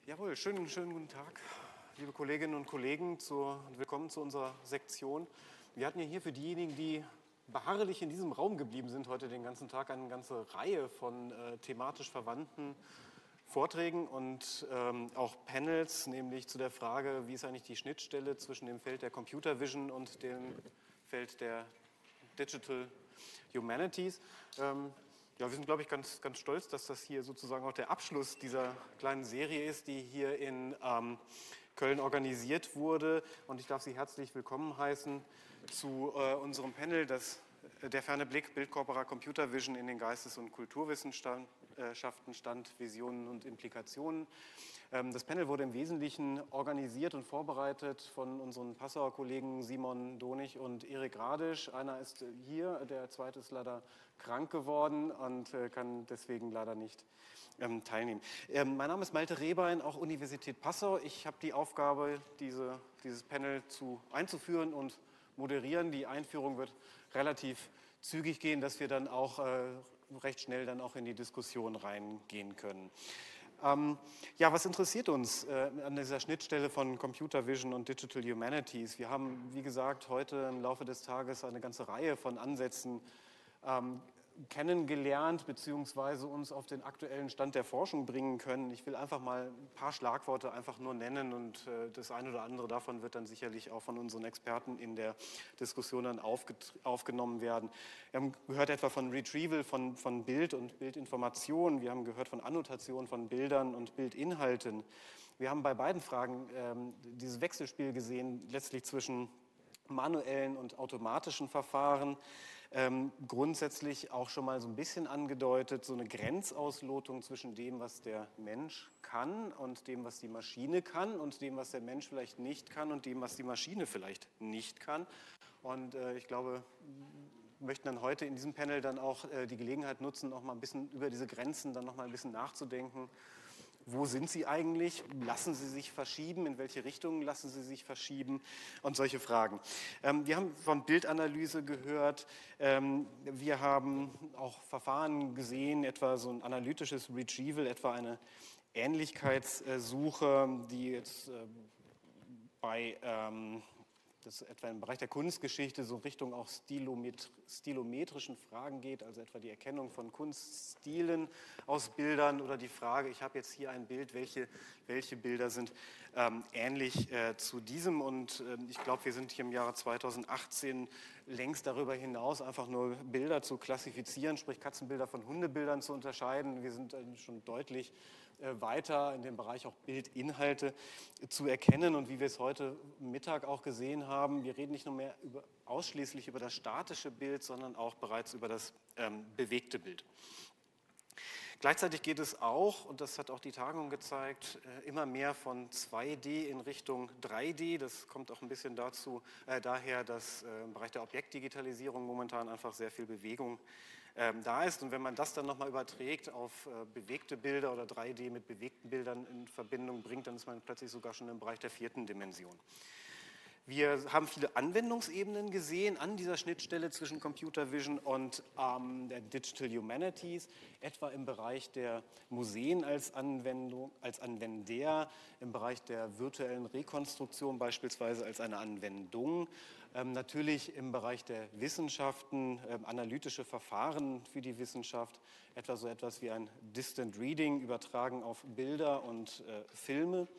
Jawohl, schönen guten Tag, liebe Kolleginnen und Kollegen, willkommen zu unserer Sektion. Wir hatten ja hier für diejenigen, die beharrlich in diesem Raum geblieben sind, heute den ganzen Tag eine ganze Reihe von thematisch verwandten Vorträgen und auch Panels, nämlich zu der Frage, wie ist eigentlich die Schnittstelle zwischen dem Feld der Computer Vision und dem Feld der Digital Humanities. Ja, wir sind, glaube ich, ganz stolz, dass das hier sozusagen auch der Abschluss dieser kleinen Serie ist, die hier in Köln organisiert wurde. Und ich darf Sie herzlich willkommen heißen zu unserem Panel, der ferne Blick, Bildkorpora Computer Vision in den Geistes- und Kulturwissenschaften, Stand, Visionen und Implikationen. Das Panel wurde im Wesentlichen organisiert und vorbereitet von unseren Passauer Kollegen Simon Donig und Erik Radisch. Einer ist hier, der zweite ist leider krank geworden und kann deswegen leider nicht teilnehmen. Mein Name ist Malte Rehbein, auch Universität Passau. Ich habe die Aufgabe, dieses Panel einzuführen und moderieren. Die Einführung wird relativ zügig gehen, dass wir dann auch recht schnell dann auch in die Diskussion reingehen können. Ja, was interessiert uns an dieser Schnittstelle von Computer Vision und Digital Humanities? Wir haben, wie gesagt, heute im Laufe des Tages eine ganze Reihe von Ansätzen kennengelernt bzw. uns auf den aktuellen Stand der Forschung bringen können. Ich will einfach mal ein paar Schlagworte einfach nur nennen und das eine oder andere davon wird dann sicherlich auch von unseren Experten in der Diskussion dann aufgenommen werden. Wir haben gehört etwa von Retrieval von Bild und Bildinformation. Wir haben gehört von Annotation von Bildern und Bildinhalten. Wir haben bei beiden Fragen dieses Wechselspiel gesehen, letztlich zwischen manuellen und automatischen Verfahren. Grundsätzlich auch schon mal so ein bisschen angedeutet, so eine Grenzauslotung zwischen dem, was der Mensch kann und dem, was die Maschine kann und dem, was der Mensch vielleicht nicht kann und dem, was die Maschine vielleicht nicht kann. Und ich glaube, wir möchten dann heute in diesem Panel dann auch die Gelegenheit nutzen, noch mal ein bisschen über diese Grenzen dann noch mal ein bisschen nachzudenken. Wo sind sie eigentlich? Lassen sie sich verschieben? In welche Richtung lassen sie sich verschieben? Und solche Fragen. Wir haben von Bildanalyse gehört. Wir haben auch Verfahren gesehen, etwa so ein analytisches Retrieval, etwa eine Ähnlichkeitssuche, die jetzt etwa im Bereich der Kunstgeschichte so Richtung auch stilometrischen Fragen geht, also etwa die Erkennung von Kunststilen aus Bildern oder die Frage, ich habe jetzt hier ein Bild, welche Bilder sind ähnlich zu diesem, und ich glaube, wir sind hier im Jahre 2018 längst darüber hinaus, einfach nur Bilder zu klassifizieren, sprich Katzenbilder von Hundebildern zu unterscheiden. Wir sind schon deutlich weiter in dem Bereich auch Bildinhalte zu erkennen, und wie wir es heute Mittag auch gesehen haben, wir reden nicht nur mehr ausschließlich über das statische Bild, sondern auch bereits über das bewegte Bild. Gleichzeitig geht es auch, und das hat auch die Tagung gezeigt, immer mehr von 2D in Richtung 3D. Das kommt auch ein bisschen daher, dass im Bereich der Objektdigitalisierung momentan einfach sehr viel Bewegung da ist. Und wenn man das dann nochmal überträgt auf bewegte Bilder oder 3D mit bewegten Bildern in Verbindung bringt, dann ist man plötzlich sogar schon im Bereich der 4. Dimension. Wir haben viele Anwendungsebenen gesehen an dieser Schnittstelle zwischen Computer Vision und der Digital Humanities, etwa im Bereich der Museen als Anwender, im Bereich der virtuellen Rekonstruktion beispielsweise als eine Anwendung, natürlich im Bereich der Wissenschaften, analytische Verfahren für die Wissenschaft, etwas wie ein Distant Reading übertragen auf Bilder und Filme.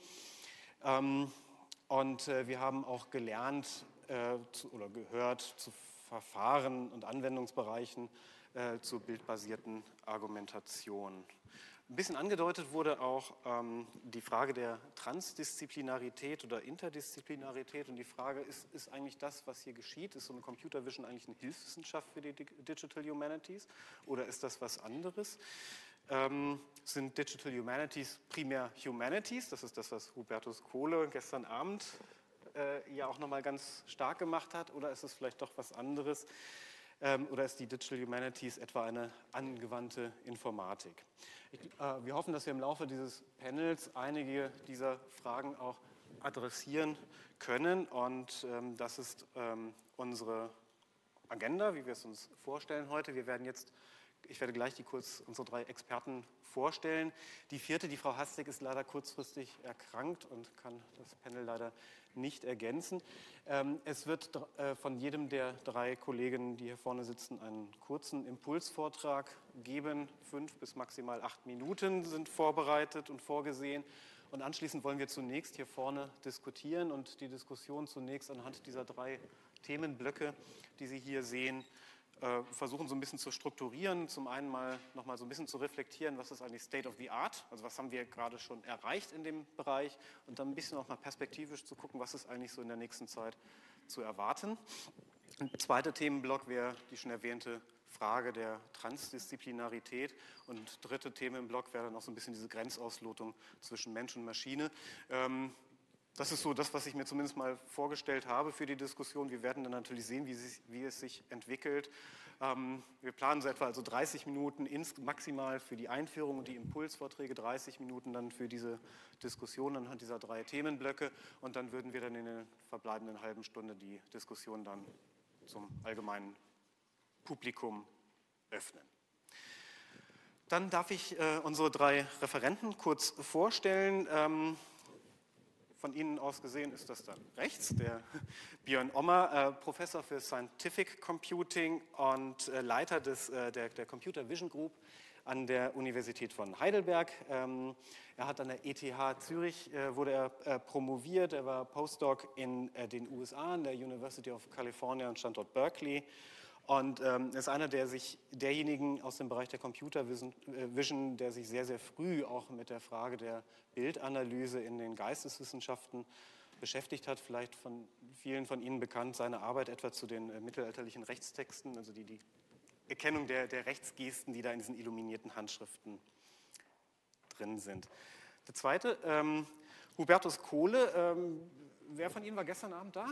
Und wir haben auch gelernt oder gehört zu Verfahren und Anwendungsbereichen zur bildbasierten Argumentation. Ein bisschen angedeutet wurde auch die Frage der Transdisziplinarität oder Interdisziplinarität. Und die Frage ist eigentlich das, was hier geschieht, ist so eine Computer Vision eigentlich eine Hilfswissenschaft für die Digital Humanities oder ist das was anderes? Sind Digital Humanities primär Humanities? Das ist das, was Hubertus Kohle gestern Abend ja auch nochmal ganz stark gemacht hat. Oder ist es vielleicht doch was anderes? Oder ist die Digital Humanities etwa eine angewandte Informatik? Wir hoffen, dass wir im Laufe dieses Panels einige dieser Fragen auch adressieren können. Und das ist unsere Agenda, wie wir es uns vorstellen heute. Wir werden jetzt Ich werde gleich unsere 3 Experten vorstellen. Die vierte, die Frau Hastig, ist leider kurzfristig erkrankt und kann das Panel leider nicht ergänzen. Es wird von jedem der 3 Kollegen, die hier vorne sitzen, einen kurzen Impulsvortrag geben. 5 bis maximal 8 Minuten sind vorbereitet und vorgesehen. Und anschließend wollen wir zunächst hier vorne diskutieren und die Diskussion zunächst anhand dieser 3 Themenblöcke, die Sie hier sehen, versuchen so ein bisschen zu strukturieren. Zum einen noch mal so ein bisschen zu reflektieren, was ist eigentlich State of the Art, also was haben wir gerade schon erreicht in dem Bereich, und dann ein bisschen auch mal perspektivisch zu gucken, was ist eigentlich so in der nächsten Zeit zu erwarten. Ein zweiter Themenblock wäre die schon erwähnte Frage der Transdisziplinarität, und dritte Themenblock wäre dann auch so ein bisschen diese Grenzauslotung zwischen Mensch und Maschine. Das ist so das, was ich mir zumindest mal vorgestellt habe für die Diskussion. Wir werden dann natürlich sehen, wie es sich entwickelt. Wir planen so etwa also 30 Minuten maximal für die Einführung und die Impulsvorträge, 30 Minuten dann für diese Diskussion anhand dieser 3 Themenblöcke, und dann würden wir dann in der verbleibenden halben Stunde die Diskussion dann zum allgemeinen Publikum öffnen. Dann darf ich unsere 3 Referenten kurz vorstellen. Von Ihnen aus gesehen ist das dann rechts, der Björn Ommer, Professor für Scientific Computing und Leiter der Computer Vision Group an der Universität von Heidelberg. Er hat an der ETH Zürich, wurde er promoviert, er war Postdoc in den USA, an der University of California und Standort Berkeley. Und ist einer derjenigen aus dem Bereich der Computer Vision, der sich sehr, sehr früh auch mit der Frage der Bildanalyse in den Geisteswissenschaften beschäftigt hat. Vielleicht von vielen von Ihnen bekannt seine Arbeit etwa zu den mittelalterlichen Rechtstexten, also die Erkennung der Rechtsgesten, die da in diesen illuminierten Handschriften drin sind. Der zweite, Hubertus Kohle. Wer von Ihnen war gestern Abend da?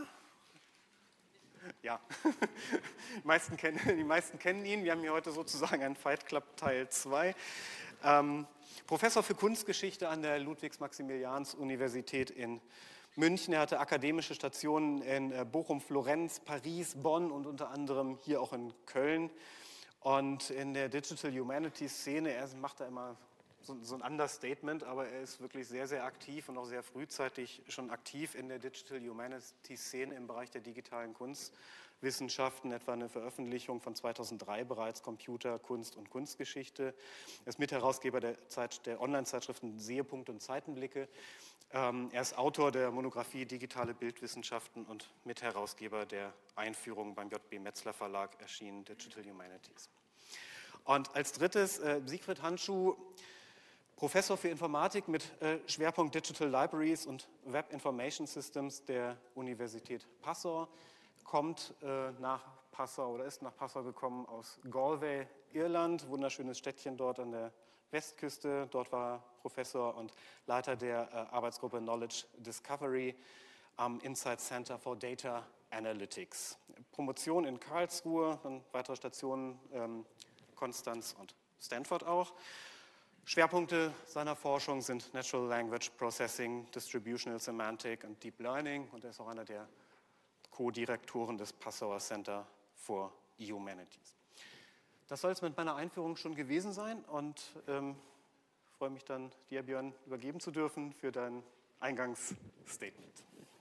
Ja, die meisten kennen ihn. Wir haben hier heute sozusagen einen Fight Club Teil 2. Professor für Kunstgeschichte an der Ludwigs-Maximilians-Universität in München. Er hatte akademische Stationen in Bochum, Florenz, Paris, Bonn und unter anderem hier auch in Köln. Und in der Digital Humanities-Szene, er macht da immer so ein Understatement, aber er ist wirklich sehr, sehr aktiv und auch sehr frühzeitig schon aktiv in der Digital Humanities-Szene im Bereich der digitalen Kunstwissenschaften, etwa eine Veröffentlichung von 2003 bereits, Computer, Kunst und Kunstgeschichte. Er ist Mitherausgeber der Online-Zeitschriften Sehepunkt und Zeitenblicke. Er ist Autor der Monographie Digitale Bildwissenschaften und Mitherausgeber der Einführung beim J.B. Metzler Verlag erschienen, Digital Humanities. Und als drittes Siegfried Handschuh, Professor für Informatik mit Schwerpunkt Digital Libraries und Web Information Systems der Universität Passau, kommt nach Passau oder ist nach Passau gekommen aus Galway, Irland, wunderschönes Städtchen dort an der Westküste. Dort war er Professor und Leiter der Arbeitsgruppe Knowledge Discovery am Insight Center for Data Analytics. Promotion in Karlsruhe, dann weitere Stationen Konstanz und Stanford auch. Schwerpunkte seiner Forschung sind Natural Language Processing, Distributional Semantic und Deep Learning, und er ist auch einer der Co-Direktoren des Passauer Center for Humanities. Das soll es mit meiner Einführung schon gewesen sein, und freue mich dann, dir, Björn, übergeben zu dürfen für dein Eingangsstatement.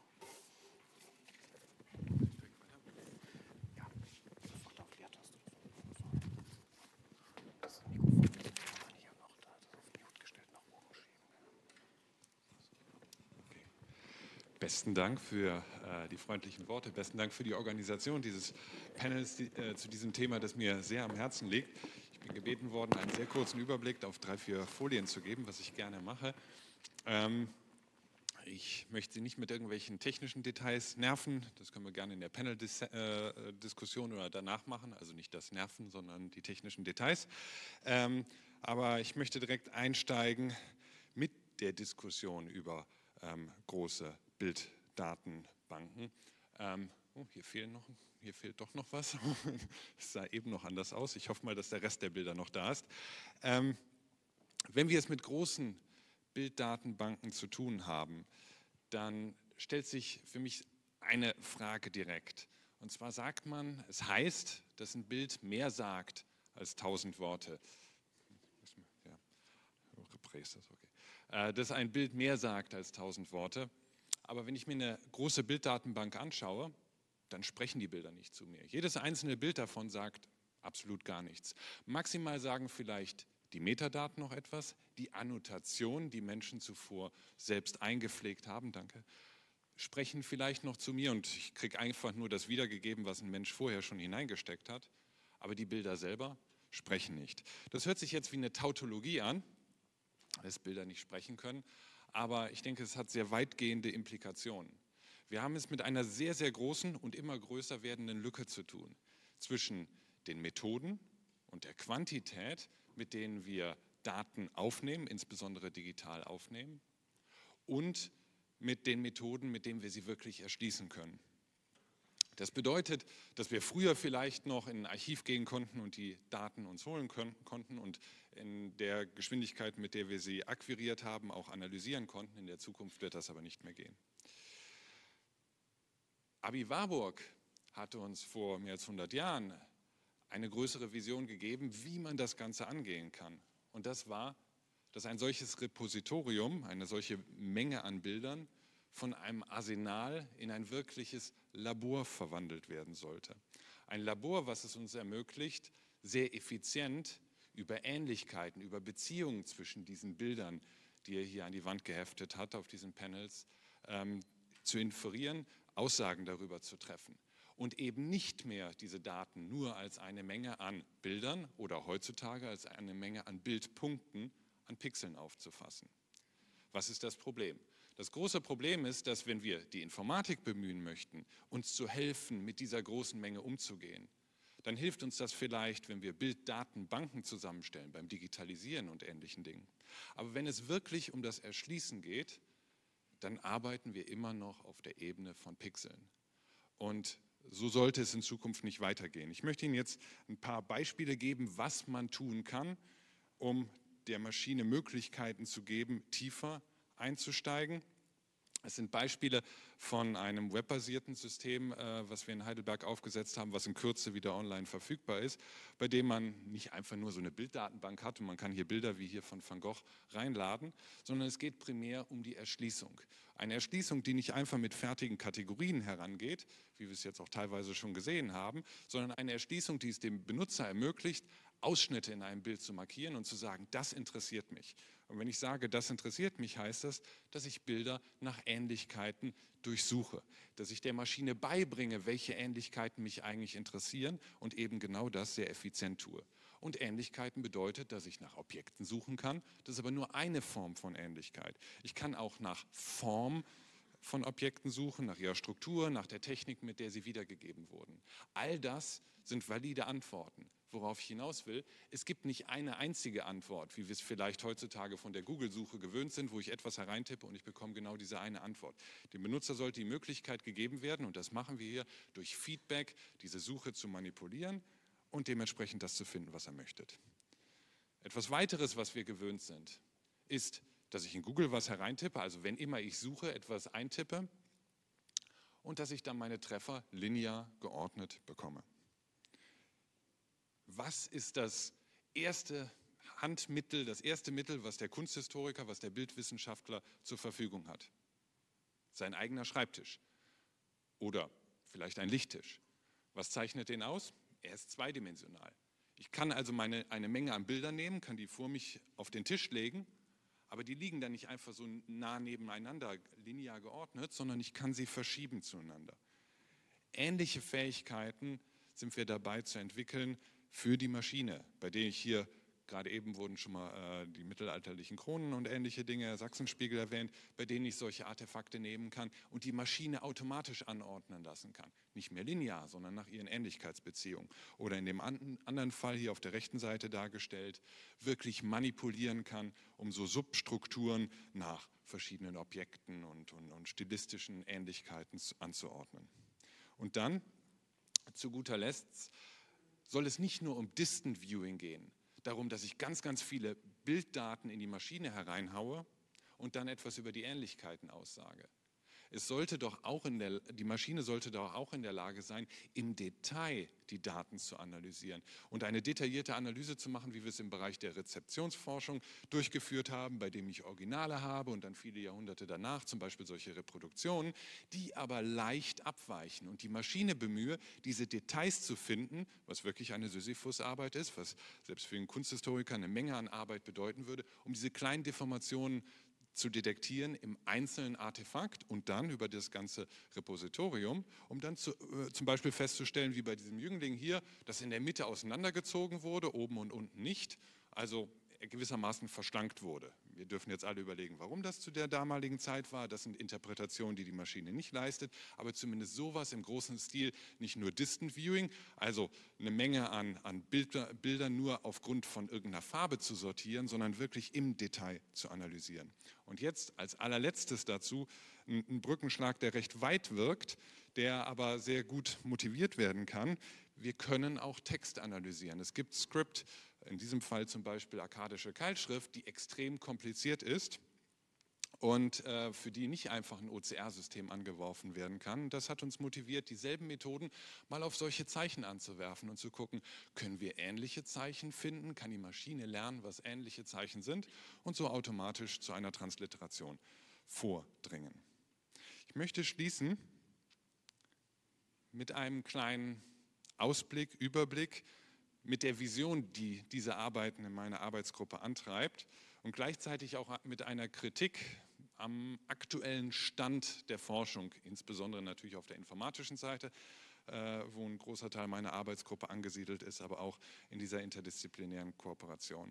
Besten Dank für die freundlichen Worte, besten Dank für die Organisation dieses Panels zu diesem Thema, das mir sehr am Herzen liegt. Ich bin gebeten worden, einen sehr kurzen Überblick auf 3, 4 Folien zu geben, was ich gerne mache. Ich möchte Sie nicht mit irgendwelchen technischen Details nerven, das können wir gerne in der Panel-Diskussion oder danach machen, also nicht das Nerven, sondern die technischen Details. Aber ich möchte direkt einsteigen mit der Diskussion über große Bilddatenbanken. Hier fehlt doch noch was. Es sah eben noch anders aus. Ich hoffe mal, dass der Rest der Bilder noch da ist. Wenn wir es mit großen Bilddatenbanken zu tun haben, dann stellt sich für mich eine Frage direkt. Und zwar sagt man, es heißt, dass ein Bild mehr sagt als 1000 Worte. Ja, okay. Dass ein Bild mehr sagt als 1000 Worte. Aber wenn ich mir eine große Bilddatenbank anschaue, dann sprechen die Bilder nicht zu mir. Jedes einzelne Bild davon sagt absolut gar nichts. Maximal sagen vielleicht die Metadaten noch etwas, die Annotation, die Menschen zuvor selbst eingepflegt haben, danke, sprechen vielleicht noch zu mir und ich kriege einfach nur das wiedergegeben, was ein Mensch vorher schon hineingesteckt hat, aber die Bilder selber sprechen nicht. Das hört sich jetzt wie eine Tautologie an, dass Bilder nicht sprechen können, aber ich denke, es hat sehr weitgehende Implikationen. Wir haben es mit einer sehr, sehr großen und immer größer werdenden Lücke zu tun zwischen den Methoden und der Quantität, mit denen wir Daten aufnehmen, insbesondere digital aufnehmen, und mit den Methoden, mit denen wir sie wirklich erschließen können. Das bedeutet, dass wir früher vielleicht noch in ein Archiv gehen konnten und die Daten uns holen konnten und in der Geschwindigkeit, mit der wir sie akquiriert haben, auch analysieren konnten. In der Zukunft wird das aber nicht mehr gehen. Aby Warburg hatte uns vor mehr als 100 Jahren eine größere Vision gegeben, wie man das Ganze angehen kann. Und das war, dass ein solches Repositorium, eine solche Menge an Bildern, von einem Arsenal in ein wirkliches Labor verwandelt werden sollte. Ein Labor, was es uns ermöglicht, sehr effizient über Ähnlichkeiten, über Beziehungen zwischen diesen Bildern, die er hier an die Wand geheftet hat, auf diesen Panels, zu inferieren, Aussagen darüber zu treffen. Und eben nicht mehr diese Daten nur als eine Menge an Bildern oder heutzutage als eine Menge an Bildpunkten, an Pixeln aufzufassen. Was ist das Problem? Das große Problem ist, dass wenn wir die Informatik bemühen möchten, uns zu helfen, mit dieser großen Menge umzugehen, dann hilft uns das vielleicht, wenn wir Bilddatenbanken zusammenstellen, beim Digitalisieren und ähnlichen Dingen. Aber wenn es wirklich um das Erschließen geht, dann arbeiten wir immer noch auf der Ebene von Pixeln. Und so sollte es in Zukunft nicht weitergehen. Ich möchte Ihnen jetzt ein paar Beispiele geben, was man tun kann, um der Maschine Möglichkeiten zu geben, tiefer einzusteigen. Es sind Beispiele von einem webbasierten System, was wir in Heidelberg aufgesetzt haben, was in Kürze wieder online verfügbar ist, bei dem man nicht einfach nur so eine Bilddatenbank hat und man kann hier Bilder wie hier von Van Gogh reinladen, sondern es geht primär um die Erschließung. Eine Erschließung, die nicht einfach mit fertigen Kategorien herangeht, wie wir es jetzt auch teilweise schon gesehen haben, sondern eine Erschließung, die es dem Benutzer ermöglicht, Ausschnitte in einem Bild zu markieren und zu sagen, das interessiert mich. Und wenn ich sage, das interessiert mich, heißt das, dass ich Bilder nach Ähnlichkeiten durchsuche, dass ich der Maschine beibringe, welche Ähnlichkeiten mich eigentlich interessieren und eben genau das sehr effizient tue. Und Ähnlichkeiten bedeutet, dass ich nach Objekten suchen kann. Das ist aber nur eine Form von Ähnlichkeit. Ich kann auch nach Form von Objekten suchen, nach ihrer Struktur, nach der Technik, mit der sie wiedergegeben wurden. All das sind valide Antworten. Worauf ich hinaus will, es gibt nicht eine einzige Antwort, wie wir es vielleicht heutzutage von der Google-Suche gewöhnt sind, wo ich etwas hereintippe und ich bekomme genau diese eine Antwort. Dem Benutzer sollte die Möglichkeit gegeben werden, und das machen wir hier, durch Feedback diese Suche zu manipulieren und dementsprechend das zu finden, was er möchte. Etwas weiteres, was wir gewöhnt sind, ist, dass ich in Google was hereintippe, also wenn immer ich suche, etwas eintippe und dass ich dann meine Treffer linear geordnet bekomme. Was ist das erste Handmittel, das erste Mittel, was der Kunsthistoriker, was der Bildwissenschaftler zur Verfügung hat? Sein eigener Schreibtisch oder vielleicht ein Lichttisch. Was zeichnet den aus? Er ist zweidimensional. Ich kann also eine Menge an Bildern nehmen, kann die vor mich auf den Tisch legen, aber die liegen dann nicht einfach so nah nebeneinander, linear geordnet, sondern ich kann sie verschieben zueinander. Ähnliche Fähigkeiten sind wir dabei zu entwickeln für die Maschine, bei der ich hier, gerade eben wurden schon mal die mittelalterlichen Kronen und ähnliche Dinge, Sachsenspiegel erwähnt, bei denen ich solche Artefakte nehmen kann und die Maschine automatisch anordnen lassen kann. Nicht mehr linear, sondern nach ihren Ähnlichkeitsbeziehungen. Oder in dem anderen Fall hier auf der rechten Seite dargestellt, wirklich manipulieren kann, um so Substrukturen nach verschiedenen Objekten und stilistischen Ähnlichkeiten anzuordnen. Und dann, zu guter Letzt, soll es nicht nur um Distant Viewing gehen, darum, dass ich ganz, ganz viele Bilddaten in die Maschine hereinhaue und dann etwas über die Ähnlichkeiten aussage. Die Maschine sollte doch auch in der Lage sein, im Detail die Daten zu analysieren und eine detaillierte Analyse zu machen, wie wir es im Bereich der Rezeptionsforschung durchgeführt haben, bei dem ich Originale habe und dann viele Jahrhunderte danach, zum Beispiel solche Reproduktionen, die aber leicht abweichen und die Maschine bemühe, diese Details zu finden, was wirklich eine Sisyphus-Arbeit ist, was selbst für einen Kunsthistoriker eine Menge an Arbeit bedeuten würde, um diese kleinen Deformationen zu detektieren im einzelnen Artefakt und dann über das ganze Repositorium, um dann zum Beispiel festzustellen, wie bei diesem Jüngling hier, dass in der Mitte auseinandergezogen wurde, oben und unten nicht, also gewissermaßen verschlankt wurde. Wir dürfen jetzt alle überlegen, warum das zu der damaligen Zeit war. Das sind Interpretationen, die die Maschine nicht leistet, aber zumindest sowas im großen Stil, nicht nur Distant Viewing, also eine Menge an Bildern nur aufgrund von irgendeiner Farbe zu sortieren, sondern wirklich im Detail zu analysieren. Und jetzt als allerletztes dazu ein Brückenschlag, der recht weit wirkt, der aber sehr gut motiviert werden kann. Wir können auch Text analysieren. Es gibt Script, in diesem Fall zum Beispiel akkadische Keilschrift, die extrem kompliziert ist und für die nicht einfach ein OCR-System angeworfen werden kann. Das hat uns motiviert, dieselben Methoden mal auf solche Zeichen anzuwerfen und zu gucken, können wir ähnliche Zeichen finden, kann die Maschine lernen, was ähnliche Zeichen sind und so automatisch zu einer Transliteration vordringen. Ich möchte schließen mit einem kleinen Ausblick, Überblick, mit der Vision, die diese Arbeiten in meiner Arbeitsgruppe antreibt und gleichzeitig auch mit einer Kritik am aktuellen Stand der Forschung, insbesondere natürlich auf der informatischen Seite, wo ein großer Teil meiner Arbeitsgruppe angesiedelt ist, aber auch in dieser interdisziplinären Kooperation.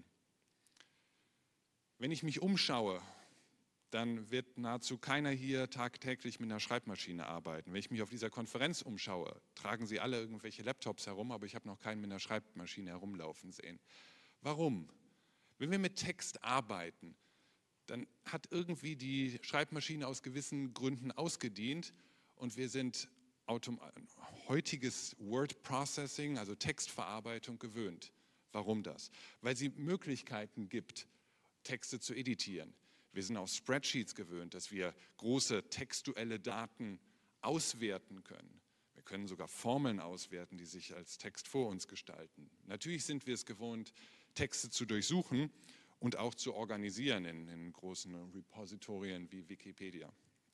Wenn ich mich umschaue, dann wird nahezu keiner hier tagtäglich mit einer Schreibmaschine arbeiten. Wenn ich mich auf dieser Konferenz umschaue, tragen sie alle irgendwelche Laptops herum, aber ich habe noch keinen mit einer Schreibmaschine herumlaufen sehen. Warum? Wenn wir mit Text arbeiten, dann hat irgendwie die Schreibmaschine aus gewissen Gründen ausgedient und wir sind heutiges Word Processing, also Textverarbeitung, gewöhnt. Warum das? Weil sie Möglichkeiten gibt, Texte zu editieren. Wir sind auf Spreadsheets gewöhnt, dass wir große textuelle Daten auswerten können. Wir können sogar Formeln auswerten, die sich als Text vor uns gestalten. Natürlich sind wir es gewohnt, Texte zu durchsuchen und auch zu organisieren in großen Repositorien wie Wikipedia.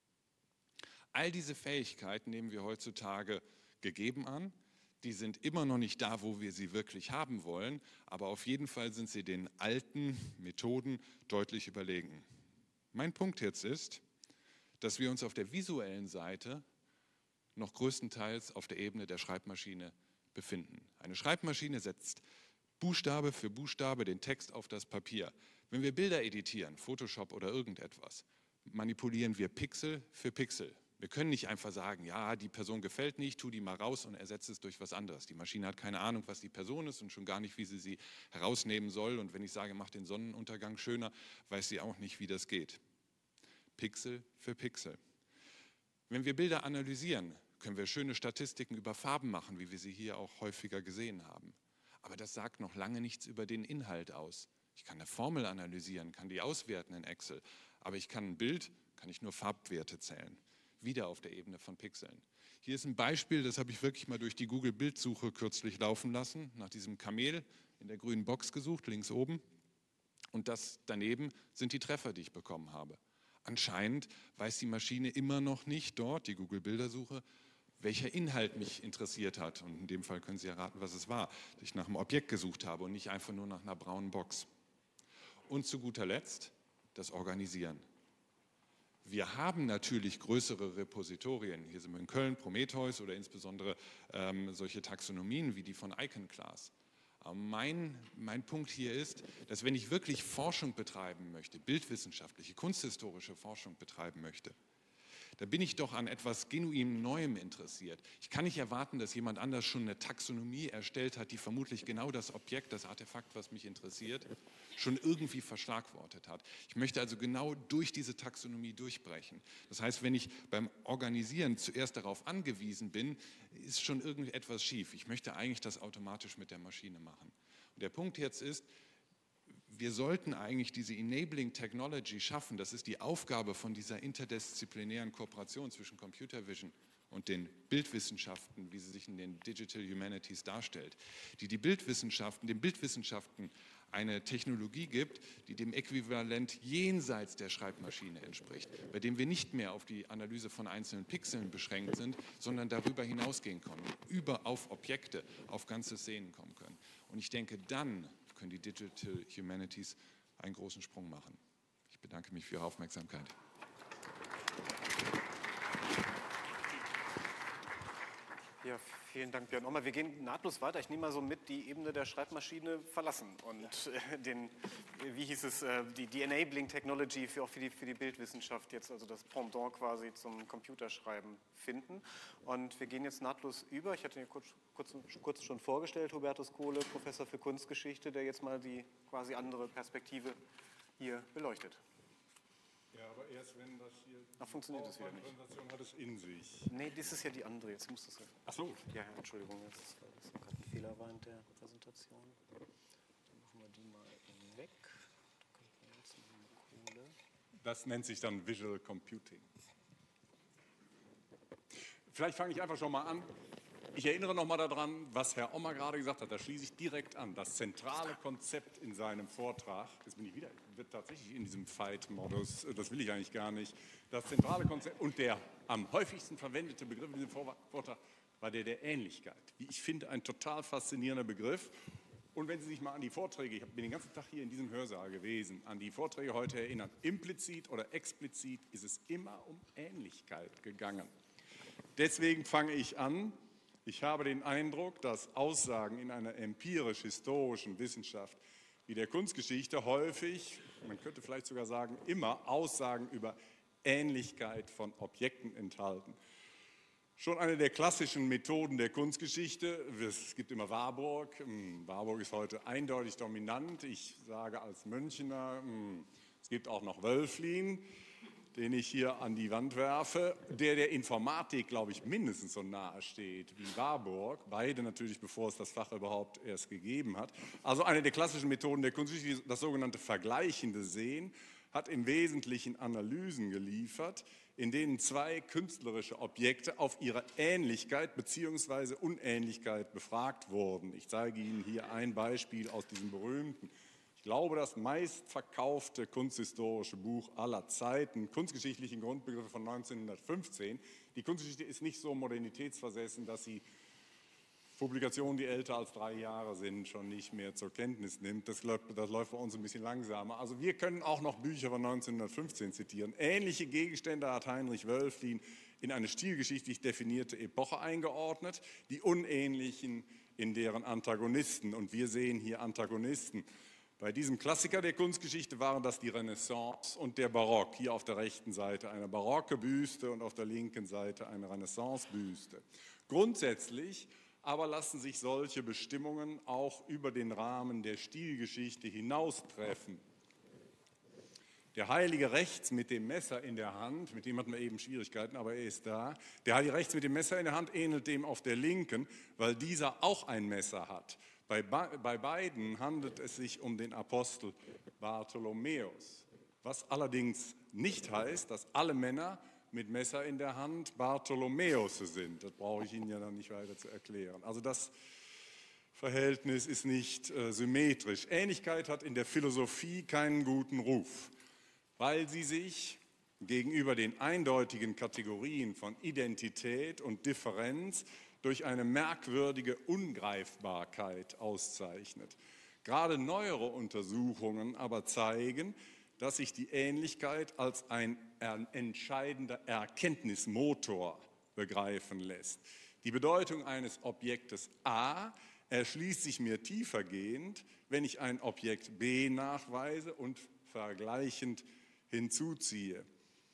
All diese Fähigkeiten nehmen wir heutzutage gegeben an. Die sind immer noch nicht da, wo wir sie wirklich haben wollen, aber auf jeden Fall sind sie den alten Methoden deutlich überlegen. Mein Punkt jetzt ist, dass wir uns auf der visuellen Seite noch größtenteils auf der Ebene der Schreibmaschine befinden. Eine Schreibmaschine setzt Buchstabe für Buchstabe den Text auf das Papier. Wenn wir Bilder editieren, Photoshop oder irgendetwas, manipulieren wir Pixel für Pixel. Wir können nicht einfach sagen, ja, die Person gefällt nicht, tu die mal raus und ersetze es durch was anderes. Die Maschine hat keine Ahnung, was die Person ist und schon gar nicht, wie sie herausnehmen soll. Und wenn ich sage, mach den Sonnenuntergang schöner, weiß sie auch nicht, wie das geht. Pixel für Pixel. Wenn wir Bilder analysieren, können wir schöne Statistiken über Farben machen, wie wir sie hier auch häufiger gesehen haben. Aber das sagt noch lange nichts über den Inhalt aus. Ich kann eine Formel analysieren, kann die auswerten in Excel, aber ich kann ein Bild, kann ich nur Farbwerte zählen. Wieder auf der Ebene von Pixeln. Hier ist ein Beispiel, das habe ich wirklich mal durch die Google-Bildsuche kürzlich laufen lassen, nach diesem Kamel in der grünen Box gesucht, links oben. Und das daneben sind die Treffer, die ich bekommen habe. Anscheinend weiß die Maschine immer noch nicht dort, die Google-Bildersuche, welcher Inhalt mich interessiert hat. Und in dem Fall können Sie erraten, was es war, dass ich nach einem Objekt gesucht habe und nicht einfach nur nach einer braunen Box. Und zu guter Letzt das Organisieren. Wir haben natürlich größere Repositorien. Hier sind wir in Köln, Prometheus oder insbesondere solche Taxonomien wie die von Iconclass. Mein Punkt hier ist, dass wenn ich wirklich Forschung betreiben möchte, bildwissenschaftliche, kunsthistorische Forschung betreiben möchte, da bin ich doch an etwas genuin Neuem interessiert. Ich kann nicht erwarten, dass jemand anders schon eine Taxonomie erstellt hat, die vermutlich genau das Objekt, das Artefakt, was mich interessiert, schon irgendwie verschlagwortet hat. Ich möchte also genau durch diese Taxonomie durchbrechen. Das heißt, wenn ich beim Organisieren zuerst darauf angewiesen bin, ist schon irgendetwas schief. Ich möchte eigentlich das automatisch mit der Maschine machen. Und der Punkt jetzt ist, wir sollten eigentlich diese Enabling Technology schaffen. Das ist die Aufgabe von dieser interdisziplinären Kooperation zwischen Computer Vision und den Bildwissenschaften, wie sie sich in den Digital Humanities darstellt, die den Bildwissenschaften eine Technologie gibt, die dem Äquivalent jenseits der Schreibmaschine entspricht, bei dem wir nicht mehr auf die Analyse von einzelnen Pixeln beschränkt sind, sondern darüber hinausgehen können, auf Objekte, auf ganze Szenen kommen können. Und ich denke, dann können die Digital Humanities einen großen Sprung machen. Ich bedanke mich für Ihre Aufmerksamkeit. Ja, vielen Dank, Björn Ommer. Wir gehen nahtlos weiter. Ich nehme mal so mit, die Ebene der Schreibmaschine verlassen und wie hieß es, die Enabling Technology auch für die Bildwissenschaft jetzt, also das Pendant quasi zum Computerschreiben finden. Und wir gehen jetzt nahtlos über. Ich hatte ihn kurz schon vorgestellt, Hubertus Kohle, Professor für Kunstgeschichte, der jetzt mal die quasi andere Perspektive hier beleuchtet. Ja, aber erst wenn das hier... Ach, funktioniert das wieder nicht. Präsentation hat es in sich. Nee, das ist ja die andere. Jetzt muss das ja... Ach so. Ja, Entschuldigung, jetzt ist gerade ein Fehler war in der Präsentation. Dann machen wir die mal weg. Dann kommt jetzt eine Kohle. Das nennt sich dann Visual Computing. Vielleicht fange ich einfach schon mal an. Ich erinnere noch mal daran, was Herr Ommer gerade gesagt hat. Da schließe ich direkt an. Das zentrale Konzept in seinem Vortrag, jetzt bin ich wieder, wird tatsächlich in diesem Fight-Modus, das will ich eigentlich gar nicht. Das zentrale Konzept und der am häufigsten verwendete Begriff in diesem Vortrag war der Ähnlichkeit. Wie ich finde, ein total faszinierender Begriff. Und wenn Sie sich mal an die Vorträge, ich bin den ganzen Tag hier in diesem Hörsaal gewesen, an die Vorträge heute erinnern, implizit oder explizit ist es immer um Ähnlichkeit gegangen. Deswegen fange ich an. Ich habe den Eindruck, dass Aussagen in einer empirisch-historischen Wissenschaft wie der Kunstgeschichte häufig, man könnte vielleicht sogar sagen, immer Aussagen über Ähnlichkeit von Objekten enthalten. Schon eine der klassischen Methoden der Kunstgeschichte, es gibt immer Warburg. Warburg ist heute eindeutig dominant. Ich sage als Münchener, es gibt auch noch Wölflin, den ich hier an die Wand werfe, der Informatik, glaube ich, mindestens so nahe steht wie Warburg. Beide natürlich, bevor es das Fach überhaupt erst gegeben hat. Also eine der klassischen Methoden der Kunstgeschichte, das sogenannte vergleichende Sehen, hat im Wesentlichen Analysen geliefert, in denen zwei künstlerische Objekte auf ihre Ähnlichkeit bzw. Unähnlichkeit befragt wurden. Ich zeige Ihnen hier ein Beispiel aus diesem berühmten, ich glaube, das meistverkaufte kunsthistorische Buch aller Zeiten, Kunstgeschichtliche Grundbegriffe von 1915. Die Kunstgeschichte ist nicht so modernitätsversessen, dass sie Publikationen, die älter als 3 Jahre sind, schon nicht mehr zur Kenntnis nimmt. Das läuft bei uns ein bisschen langsamer. Also wir können auch noch Bücher von 1915 zitieren. Ähnliche Gegenstände hat Heinrich Wölflin in eine stilgeschichtlich definierte Epoche eingeordnet, die unähnlichen in deren Antagonisten. Und wir sehen hier Antagonisten. Bei diesem Klassiker der Kunstgeschichte waren das die Renaissance und der Barock. Hier auf der rechten Seite eine barocke Büste und auf der linken Seite eine Renaissance-Büste. Grundsätzlich aber lassen sich solche Bestimmungen auch über den Rahmen der Stilgeschichte hinaustreffen. Der Heilige rechts mit dem Messer in der Hand, mit dem hatten wir eben Schwierigkeiten, aber er ist da. Der Heilige rechts mit dem Messer in der Hand ähnelt dem auf der linken, weil dieser auch ein Messer hat. Bei beiden handelt es sich um den Apostel Bartholomäus, was allerdings nicht heißt, dass alle Männer mit Messer in der Hand Bartholomäus sind. Das brauche ich Ihnen ja dann nicht weiter zu erklären. Also das Verhältnis ist nicht symmetrisch. Ähnlichkeit hat in der Philosophie keinen guten Ruf, weil sie sich gegenüber den eindeutigen Kategorien von Identität und Differenz durch eine merkwürdige Ungreifbarkeit auszeichnet. Gerade neuere Untersuchungen aber zeigen, dass sich die Ähnlichkeit als ein entscheidender Erkenntnismotor begreifen lässt. Die Bedeutung eines Objektes A erschließt sich mir tiefergehend, wenn ich ein Objekt B nachweise und vergleichend hinzuziehe.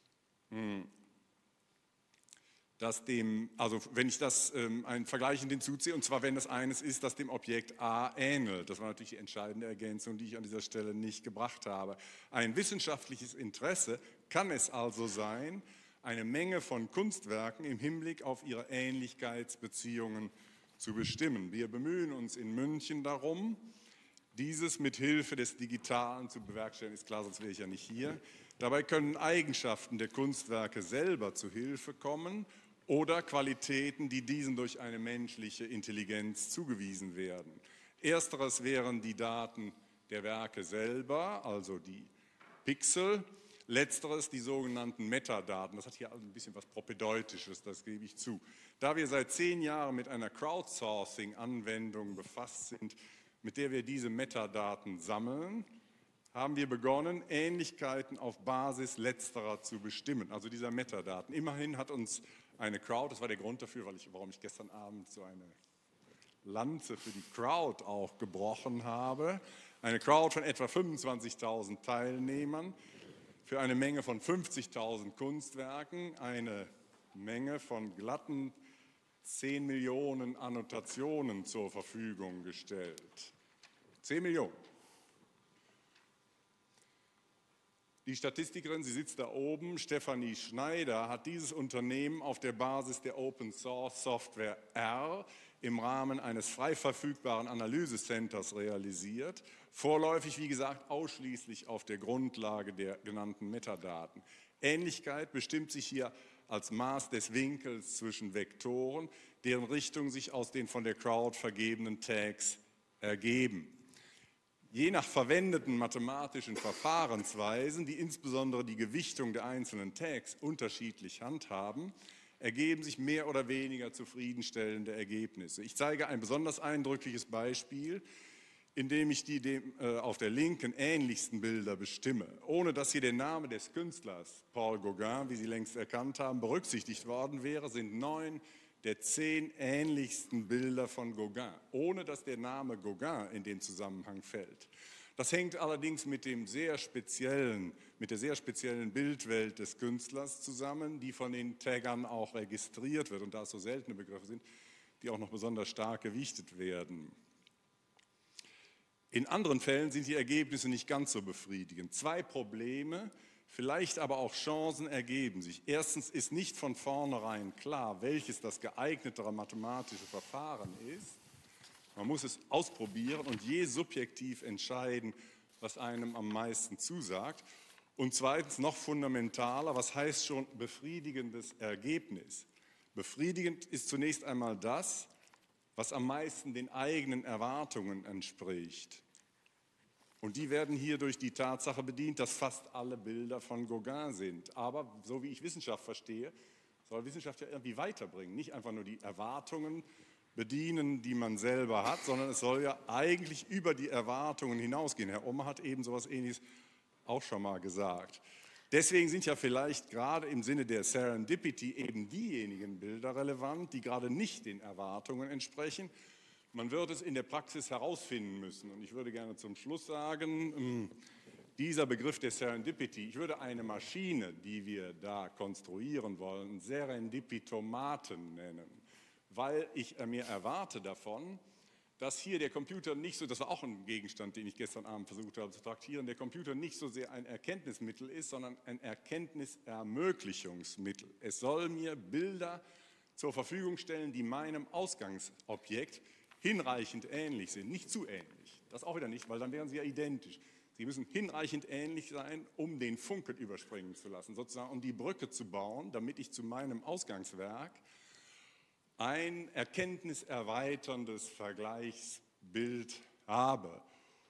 Wenn ich das ein vergleichend hinzuziehe, und zwar wenn das eines ist, das dem Objekt A ähnelt. Das war natürlich die entscheidende Ergänzung, die ich an dieser Stelle nicht gebracht habe. Ein wissenschaftliches Interesse kann es also sein, eine Menge von Kunstwerken im Hinblick auf ihre Ähnlichkeitsbeziehungen zu bestimmen. Wir bemühen uns in München darum, Dieses mit Hilfe des Digitalen zu bewerkstelligen, ist klar, sonst wäre ich ja nicht hier. Dabei können Eigenschaften der Kunstwerke selber zu Hilfe kommen oder Qualitäten, die diesen durch eine menschliche Intelligenz zugewiesen werden. Ersteres wären die Daten der Werke selber, also die Pixel. Letzteres die sogenannten Metadaten. Das hat hier ein bisschen was Propedeutisches, das gebe ich zu. Da wir seit 10 Jahren mit einer Crowdsourcing-Anwendung befasst sind, mit der wir diese Metadaten sammeln, haben wir begonnen, Ähnlichkeiten auf Basis letzterer zu bestimmen, also dieser Metadaten. Immerhin hat uns eine Crowd, das war der Grund dafür, warum ich gestern Abend so eine Lanze für die Crowd auch gebrochen habe, eine Crowd von etwa 25.000 Teilnehmern für eine Menge von 50.000 Kunstwerken, eine Menge von glatten 10 Millionen Annotationen zur Verfügung gestellt. 10 Millionen. Die Statistikerin, sie sitzt da oben, Stefanie Schneider, hat dieses Unternehmen auf der Basis der Open Source Software R im Rahmen eines frei verfügbaren Analysecenters realisiert. Vorläufig, wie gesagt, ausschließlich auf der Grundlage der genannten Metadaten. Ähnlichkeit bestimmt sich hier als Maß des Winkels zwischen Vektoren, deren Richtung sich aus den von der Crowd vergebenen Tags ergeben. Je nach verwendeten mathematischen Verfahrensweisen, die insbesondere die Gewichtung der einzelnen Tags unterschiedlich handhaben, ergeben sich mehr oder weniger zufriedenstellende Ergebnisse. Ich zeige ein besonders eindrückliches Beispiel, indem ich die auf der linken ähnlichsten Bilder bestimme, ohne dass hier der Name des Künstlers, Paul Gauguin, wie Sie längst erkannt haben, berücksichtigt worden wäre, sind 9 der 10 ähnlichsten Bilder von Gauguin, ohne dass der Name Gauguin in den Zusammenhang fällt. Das hängt allerdings mit der sehr speziellen Bildwelt des Künstlers zusammen, die von den Taggern auch registriert wird und da es so seltene Begriffe sind, die auch noch besonders stark gewichtet werden. In anderen Fällen sind die Ergebnisse nicht ganz so befriedigend. 2 Probleme, vielleicht aber auch Chancen ergeben sich. Erstens ist nicht von vornherein klar, welches das geeignetere mathematische Verfahren ist. Man muss es ausprobieren und je subjektiv entscheiden, was einem am meisten zusagt. Und zweitens, noch fundamentaler, was heißt schon befriedigendes Ergebnis? Befriedigend ist zunächst einmal das, was am meisten den eigenen Erwartungen entspricht. Und die werden hier durch die Tatsache bedient, dass fast alle Bilder von Gauguin sind. Aber so wie ich Wissenschaft verstehe, soll Wissenschaft ja irgendwie weiterbringen. Nicht einfach nur die Erwartungen bedienen, die man selber hat, sondern es soll ja eigentlich über die Erwartungen hinausgehen. Herr Ommer hat eben so etwas Ähnliches auch schon mal gesagt. Deswegen sind ja vielleicht gerade im Sinne der Serendipity eben diejenigen Bilder relevant, die gerade nicht den Erwartungen entsprechen. Man wird es in der Praxis herausfinden müssen. Und ich würde gerne zum Schluss sagen, dieser Begriff der Serendipity, ich würde eine Maschine, die wir da konstruieren wollen, Serendipitomaten nennen, weil ich mir erwarte davon, dass hier der Computer nicht so, das war auch ein Gegenstand, den ich gestern Abend versucht habe zu traktieren, der Computer nicht so sehr ein Erkenntnismittel ist, sondern ein Erkenntnisermöglichungsmittel. Es soll mir Bilder zur Verfügung stellen, die meinem Ausgangsobjekt hinreichend ähnlich sind, nicht zu ähnlich. Das auch wieder nicht, weil dann wären sie ja identisch. Sie müssen hinreichend ähnlich sein, um den Funken überspringen zu lassen, sozusagen um die Brücke zu bauen, damit ich zu meinem Ausgangswerk ein erkenntniserweiterndes Vergleichsbild habe.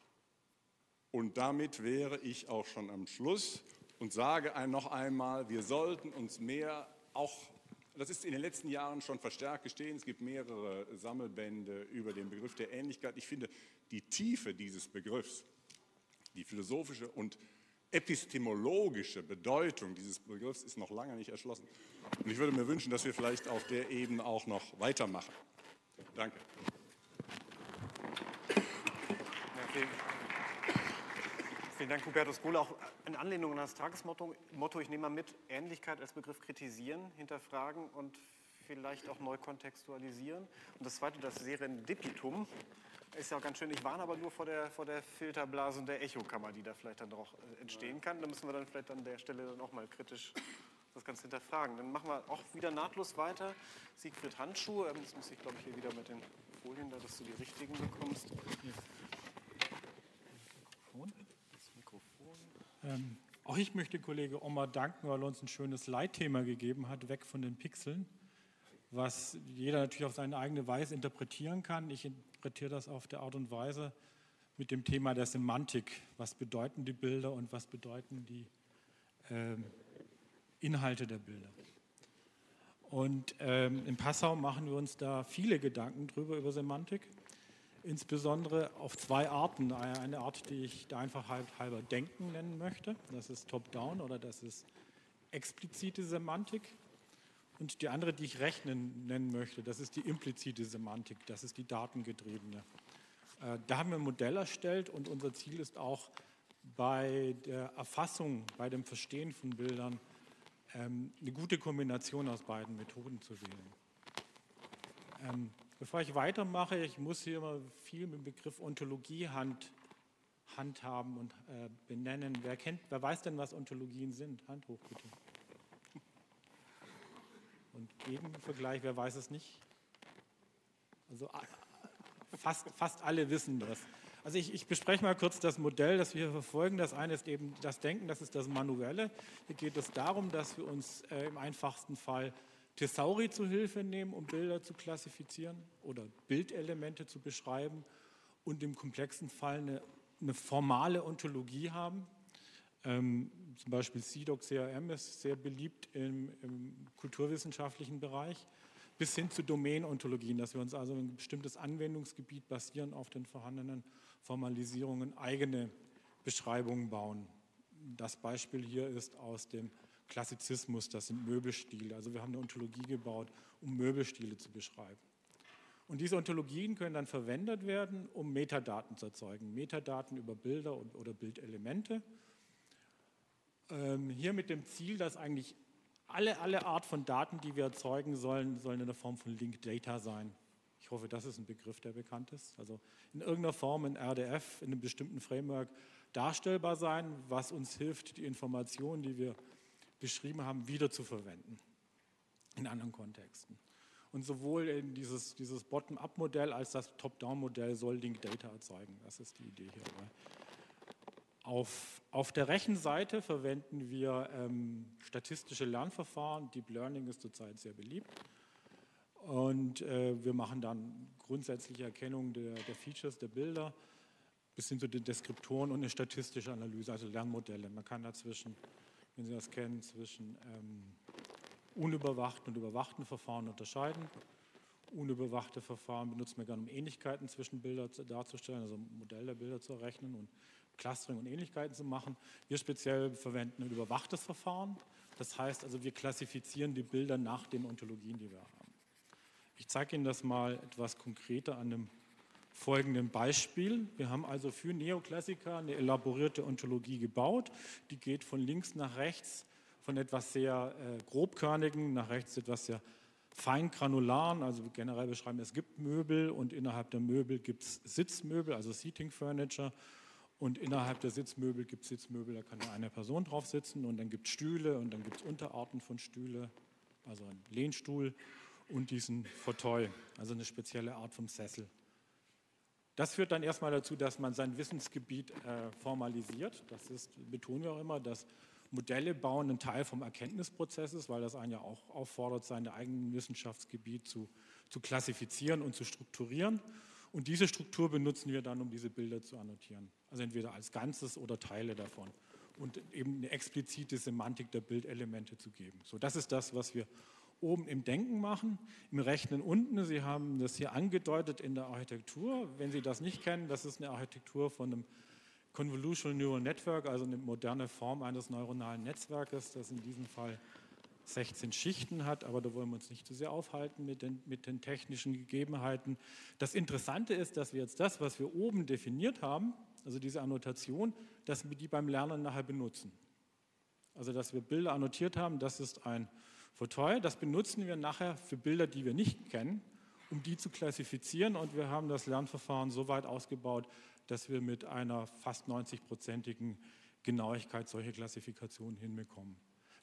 Und damit wäre ich auch schon am Schluss und sage noch einmal, wir sollten uns mehr auch, das ist in den letzten Jahren schon verstärkt gestehen, es gibt mehrere Sammelbände über den Begriff der Ähnlichkeit. Ich finde, die Tiefe dieses Begriffs, die philosophische und epistemologische Bedeutung dieses Begriffs ist noch lange nicht erschlossen. Und ich würde mir wünschen, dass wir vielleicht auf der Ebene auch noch weitermachen. Danke. Ja, vielen Dank, Hubertus Gohle. Auch in Anlehnung an das Tagesmotto, ich nehme mal mit, Ähnlichkeit als Begriff kritisieren, hinterfragen und vielleicht auch neu kontextualisieren. Und das Zweite, das Serendipitum, ist ja auch ganz schön. Ich warne aber nur vor der Filterblase und der Echokammer, die da vielleicht dann auch entstehen kann. Da müssen wir dann vielleicht an der Stelle dann auch mal kritisch das Ganze hinterfragen. Dann machen wir auch wieder nahtlos weiter. Siegfried Handschuh, das muss ich, glaube ich, hier wieder mit den Folien, da dass du die richtigen bekommst. Auch ich möchte Kollege Ommer danken, weil er uns ein schönes Leitthema gegeben hat, weg von den Pixeln, was jeder natürlich auf seine eigene Weise interpretieren kann. Ich interpretiere das auf der Art und Weise mit dem Thema der Semantik. Was bedeuten die Bilder und was bedeuten die Inhalte der Bilder? Und in Passau machen wir uns da viele Gedanken drüber, über Semantik. Insbesondere auf zwei Arten. Eine Art, die ich der Einfachheit halber Denken nennen möchte. Das ist Top-Down oder das ist explizite Semantik. Und die andere, die ich Rechnen nennen möchte, das ist die implizite Semantik. Das ist die datengetriebene. Da haben wir ein Modell erstellt und unser Ziel ist auch bei der Erfassung, bei dem Verstehen von Bildern, eine gute Kombination aus beiden Methoden zu wählen. Bevor ich weitermache, ich muss hier immer viel mit dem Begriff Ontologie handhaben und benennen. Wer weiß denn, was Ontologien sind? Hand hoch, bitte. Und Gegenvergleich, wer weiß es nicht? Also fast alle wissen das. Also ich bespreche mal kurz das Modell, das wir hier verfolgen. Das eine ist eben das Denken, das ist das Manuelle. Hier geht es darum, dass wir uns im einfachsten Fall Thesauri zu Hilfe nehmen, um Bilder zu klassifizieren oder Bildelemente zu beschreiben und im komplexen Fall eine formale Ontologie haben. Zum Beispiel CDOC, CRM ist sehr beliebt im kulturwissenschaftlichen Bereich, bis hin zu Domain-Ontologien, dass wir uns also ein bestimmtes Anwendungsgebiet basieren auf den vorhandenen Formalisierungen eigene Beschreibungen bauen. Das Beispiel hier ist aus dem Klassizismus, das sind Möbelstile. Also wir haben eine Ontologie gebaut, um Möbelstile zu beschreiben. Und diese Ontologien können dann verwendet werden, um Metadaten zu erzeugen. Metadaten über Bilder oder Bildelemente. Hier mit dem Ziel, dass eigentlich alle Art von Daten, die wir erzeugen sollen in der Form von Linked Data sein. Ich hoffe, das ist ein Begriff, der bekannt ist. Also in irgendeiner Form in RDF, in einem bestimmten Framework darstellbar sein, was uns hilft, die Informationen, die wir beschrieben haben, wieder zu verwenden in anderen Kontexten. Und sowohl in dieses Bottom-up-Modell als das Top-down-Modell soll Linked Data erzeugen. Das ist die Idee hierbei. Auf der Rechenseite verwenden wir statistische Lernverfahren. Deep Learning ist zurzeit sehr beliebt. Und wir machen dann grundsätzliche Erkennung der Features, der Bilder, bis hin zu den Deskriptoren und eine statistische Analyse, also Lernmodelle. Man kann dazwischen, wenn Sie das kennen, zwischen unüberwachten und überwachten Verfahren unterscheiden. Unüberwachte Verfahren benutzen wir gerne, um Ähnlichkeiten zwischen Bildern darzustellen, also ein Modell der Bilder zu errechnen und Clustering und Ähnlichkeiten zu machen. Wir speziell verwenden ein überwachtes Verfahren. Das heißt also, wir klassifizieren die Bilder nach den Ontologien, die wir haben. Ich zeige Ihnen das mal etwas konkreter an einem folgenden Beispiel. Wir haben also für Neoklassiker eine elaborierte Ontologie gebaut. Die geht von links nach rechts, von etwas sehr grobkörnigen nach rechts etwas sehr feingranularen. Also generell beschreiben, es gibt Möbel und innerhalb der Möbel gibt es Sitzmöbel, also Seating Furniture. Und innerhalb der Sitzmöbel gibt es Sitzmöbel, da kann nur eine Person drauf sitzen. Und dann gibt es Stühle und dann gibt es Unterarten von Stühle, also ein Lehnstuhl und diesen Fauteuil, also eine spezielle Art vom Sessel. Das führt dann erstmal dazu, dass man sein Wissensgebiet formalisiert. Das ist, betonen wir auch immer, dass Modelle bauen ein Teil vom Erkenntnisprozess ist, weil das einen ja auch auffordert, sein eigenes Wissenschaftsgebiet zu klassifizieren und zu strukturieren. Und diese Struktur benutzen wir dann, um diese Bilder zu annotieren. Also entweder als Ganzes oder Teile davon. Und eben eine explizite Semantik der Bildelemente zu geben. So, das ist das, was wir oben im Denken machen, im Rechnen unten. Sie haben das hier angedeutet in der Architektur. Wenn Sie das nicht kennen, das ist eine Architektur von einem Convolutional Neural Network, also eine moderne Form eines neuronalen Netzwerkes, das in diesem Fall 16 Schichten hat, aber da wollen wir uns nicht zu sehr aufhalten mit den technischen Gegebenheiten. Das Interessante ist, dass wir jetzt das, was wir oben definiert haben, also diese Annotation, dass wir die beim Lernen nachher benutzen. Also dass wir Bilder annotiert haben, das ist ein Fauteuil, das benutzen wir nachher für Bilder, die wir nicht kennen, um die zu klassifizieren, und wir haben das Lernverfahren so weit ausgebaut, dass wir mit einer fast 90-prozentigen Genauigkeit solche Klassifikationen hinbekommen.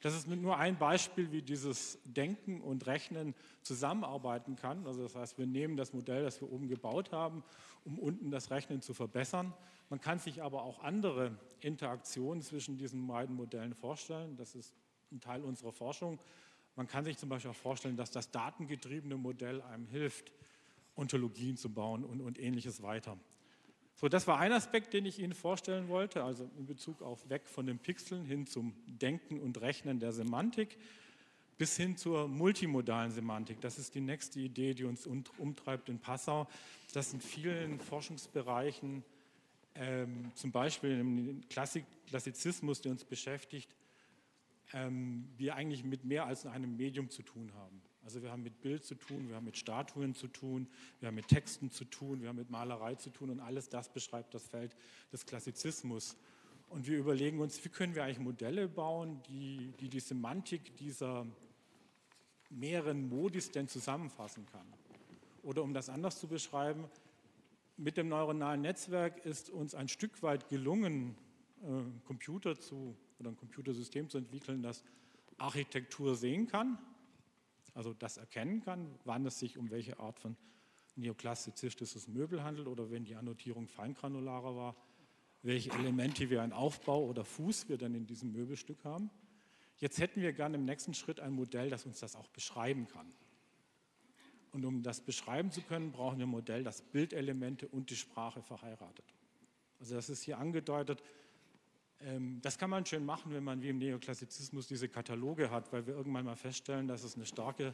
Das ist nur ein Beispiel, wie dieses Denken und Rechnen zusammenarbeiten kann. Also das heißt, wir nehmen das Modell, das wir oben gebaut haben, um unten das Rechnen zu verbessern. Man kann sich aber auch andere Interaktionen zwischen diesen beiden Modellen vorstellen. Das ist ein Teil unserer Forschung. Man kann sich zum Beispiel auch vorstellen, dass das datengetriebene Modell einem hilft, Ontologien zu bauen und Ähnliches weiter. So, das war ein Aspekt, den ich Ihnen vorstellen wollte, also in Bezug auf weg von den Pixeln hin zum Denken und Rechnen der Semantik bis hin zur multimodalen Semantik. Das ist die nächste Idee, die uns umtreibt in Passau. Das in vielen Forschungsbereichen, zum Beispiel im Klassizismus, der uns beschäftigt, wir eigentlich mit mehr als einem Medium zu tun haben. Also wir haben mit Bild zu tun, wir haben mit Statuen zu tun, wir haben mit Texten zu tun, wir haben mit Malerei zu tun und alles das beschreibt das Feld des Klassizismus. Und wir überlegen uns, wie können wir eigentlich Modelle bauen, die Semantik dieser mehreren Modis denn zusammenfassen kann. Oder um das anders zu beschreiben, mit dem neuronalen Netzwerk ist uns ein Stück weit gelungen, ein Computersystem zu entwickeln, das Architektur sehen kann, also das erkennen kann, wann es sich um welche Art von neoklassizistisches Möbel handelt oder wenn die Annotierung feingranularer war, welche Elemente wie ein Aufbau oder Fuß wir dann in diesem Möbelstück haben. Jetzt hätten wir gerne im nächsten Schritt ein Modell, das uns das auch beschreiben kann. Und um das beschreiben zu können, brauchen wir ein Modell, das Bildelemente und die Sprache verheiratet. Also das ist hier angedeutet. Das kann man schön machen, wenn man wie im Neoklassizismus diese Kataloge hat, weil wir irgendwann mal feststellen, dass es eine starke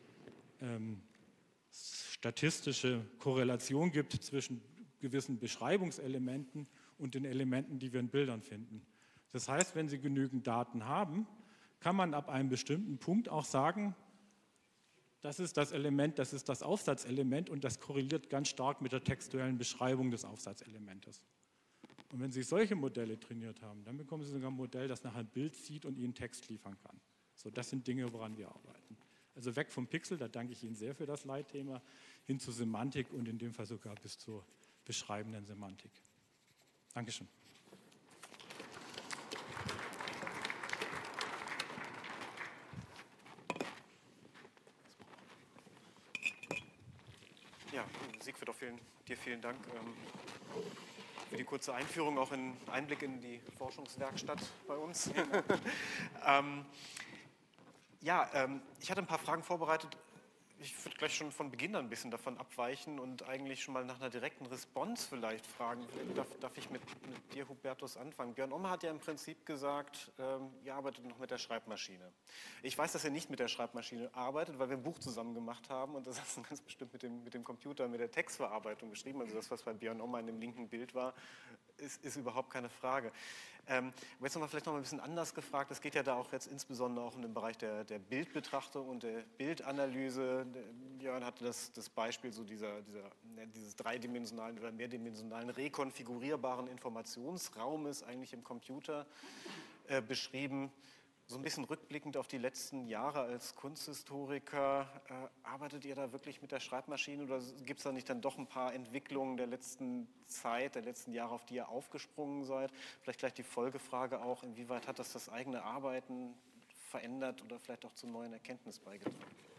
statistische Korrelation gibt zwischen gewissen Beschreibungselementen und den Elementen, die wir in Bildern finden. Das heißt, wenn Sie genügend Daten haben, kann man ab einem bestimmten Punkt auch sagen, das ist das Element, das ist das Aufsatzelement und das korreliert ganz stark mit der textuellen Beschreibung des Aufsatzelementes. Und wenn Sie solche Modelle trainiert haben, dann bekommen Sie sogar ein Modell, das nachher ein Bild sieht und Ihnen Text liefern kann. So, das sind Dinge, woran wir arbeiten. Also weg vom Pixel, da danke ich Ihnen sehr für das Leitthema, hin zur Semantik und in dem Fall sogar bis zur beschreibenden Semantik. Dankeschön. Ja, Siegfried, auch dir vielen Dank für die kurze Einführung, auch einen Einblick in die Forschungswerkstatt bei uns. Ich hatte ein paar Fragen vorbereitet. Ich würde gleich schon von Beginn an ein bisschen davon abweichen und eigentlich schon mal nach einer direkten Response vielleicht fragen. Darf ich mit dir, Hubertus, anfangen? Björn Ommer hat ja im Prinzip gesagt, ihr arbeitet noch mit der Schreibmaschine. Ich weiß, dass ihr nicht mit der Schreibmaschine arbeitet, weil wir ein Buch zusammen gemacht haben und das hast du ganz bestimmt mit dem Computer, mit der Textverarbeitung geschrieben. Also das, was bei Björn Ommer in dem linken Bild war, ist überhaupt keine Frage. Aber jetzt vielleicht noch mal ein bisschen anders gefragt. Es geht ja da auch jetzt insbesondere auch um den Bereich der Bildbetrachtung und der Bildanalyse. Björn hatte das Beispiel so dieses dreidimensionalen oder mehrdimensionalen rekonfigurierbaren Informationsraumes eigentlich im Computer beschrieben. So ein bisschen rückblickend auf die letzten Jahre als Kunsthistoriker, arbeitet ihr da wirklich mit der Schreibmaschine oder gibt es da nicht dann doch ein paar Entwicklungen der letzten Zeit, der letzten Jahre, auf die ihr aufgesprungen seid? Vielleicht gleich die Folgefrage auch, inwieweit hat das eigene Arbeiten verändert oder vielleicht auch zu neuen Erkenntnissen beigetragen?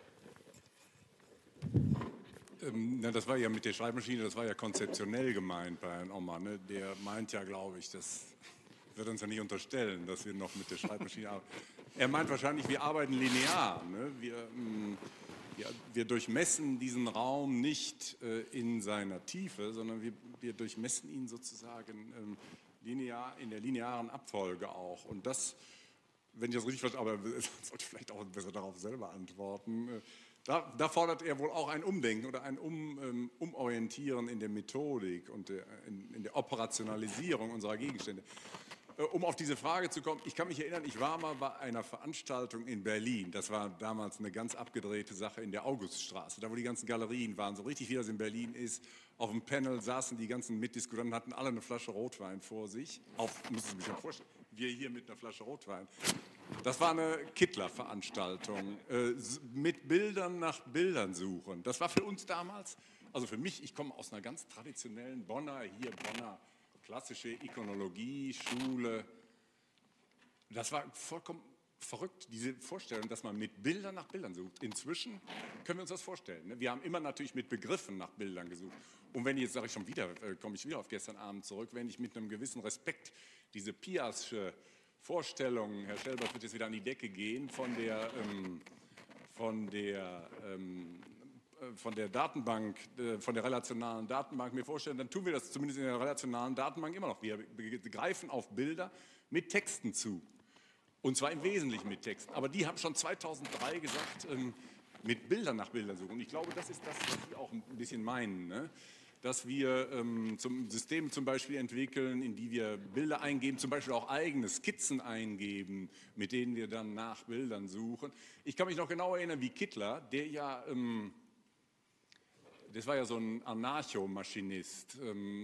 Das war ja mit der Schreibmaschine, das war ja konzeptionell gemeint bei Herrn Ommer. Ne? Der meint ja, glaube ich, das wird uns ja nicht unterstellen, dass wir noch mit der Schreibmaschine arbeiten. Er meint wahrscheinlich, wir arbeiten linear. Ne? Wir durchmessen diesen Raum nicht in seiner Tiefe, sondern wir durchmessen ihn sozusagen linear, in der linearen Abfolge auch. Und das, wenn ich das richtig verstehe, aber sollte vielleicht auch besser darauf selber antworten, da fordert er wohl auch ein Umdenken oder ein Umorientieren in der Methodik und in der Operationalisierung unserer Gegenstände. Um auf diese Frage zu kommen, ich kann mich erinnern, ich war mal bei einer Veranstaltung in Berlin. Das war damals eine ganz abgedrehte Sache in der Auguststraße, da wo die ganzen Galerien waren, so richtig wie das in Berlin ist. Auf dem Panel saßen die ganzen Mitdiskutanten, hatten alle eine Flasche Rotwein vor sich. Müssen Sie sich ja vorstellen, wir hier mit einer Flasche Rotwein. Das war eine Kittler-Veranstaltung, mit Bildern nach Bildern suchen. Das war für uns damals, also für mich, ich komme aus einer ganz traditionellen Bonner klassische Ikonologie, Schule. Das war vollkommen verrückt, diese Vorstellung, dass man mit Bildern nach Bildern sucht. Inzwischen können wir uns das vorstellen. Ne? Wir haben immer natürlich mit Begriffen nach Bildern gesucht. Und wenn jetzt, sage ich schon wieder, komme ich wieder auf gestern Abend zurück, wenn ich mit einem gewissen Respekt diese Piasch'sche Vorstellung, Herr Schelbert wird jetzt wieder an die Decke gehen, von der Datenbank, von der relationalen Datenbank mir vorstellen, dann tun wir das zumindest in der relationalen Datenbank immer noch. Wir greifen auf Bilder mit Texten zu. Und zwar im Wesentlichen mit Texten. Aber die haben schon 2003 gesagt, mit Bildern nach Bildern suchen. Und ich glaube, das ist das, was wir auch ein bisschen meinen. Ne? Dass wir Systeme zum Beispiel entwickeln, in die wir Bilder eingeben, zum Beispiel auch eigene Skizzen eingeben, mit denen wir dann nach Bildern suchen. Ich kann mich noch genau erinnern, wie Kittler, der ja, das war ja so ein Anarchomaschinist,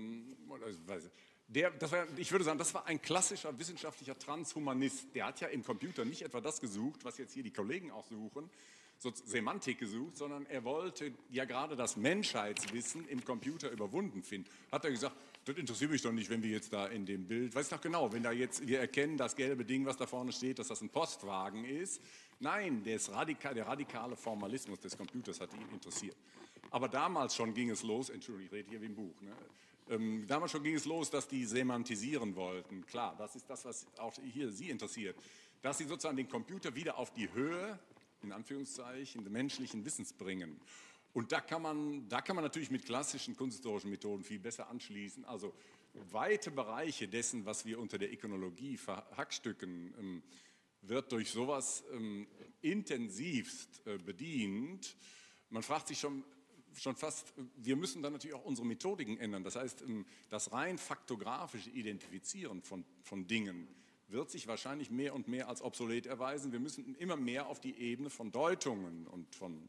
ich würde sagen, das war ein klassischer wissenschaftlicher Transhumanist. Der hat ja im Computer nicht etwa das gesucht, was jetzt hier die Kollegen auch suchen, so Semantik gesucht, sondern er wollte ja gerade das Menschheitswissen im Computer überwunden finden. Hat er gesagt, das interessiert mich doch nicht, wenn wir jetzt da in dem Bild, weiß ich noch genau, wenn da jetzt wir erkennen, das gelbe Ding, was da vorne steht, dass das ein Postwagen ist. Nein, der radikale Formalismus des Computers hat ihn interessiert. Aber damals schon ging es los, Entschuldigung, ich rede hier wie im Buch, ne? Damals schon ging es los, dass die semantisieren wollten. Klar, das ist das, was auch hier Sie interessiert. Dass sie sozusagen den Computer wieder auf die Höhe, in Anführungszeichen, des menschlichen Wissens bringen. Und da kann man natürlich mit klassischen kunsthistorischen Methoden viel besser anschließen. Also weite Bereiche dessen, was wir unter der Ikonologie verhackstücken, wird durch sowas intensivst bedient. Man fragt sich schon fast, wir müssen dann natürlich auch unsere Methodiken ändern. Das heißt, das rein faktografische Identifizieren von Dingen wird sich wahrscheinlich mehr und mehr als obsolet erweisen. Wir müssen immer mehr auf die Ebene von Deutungen und von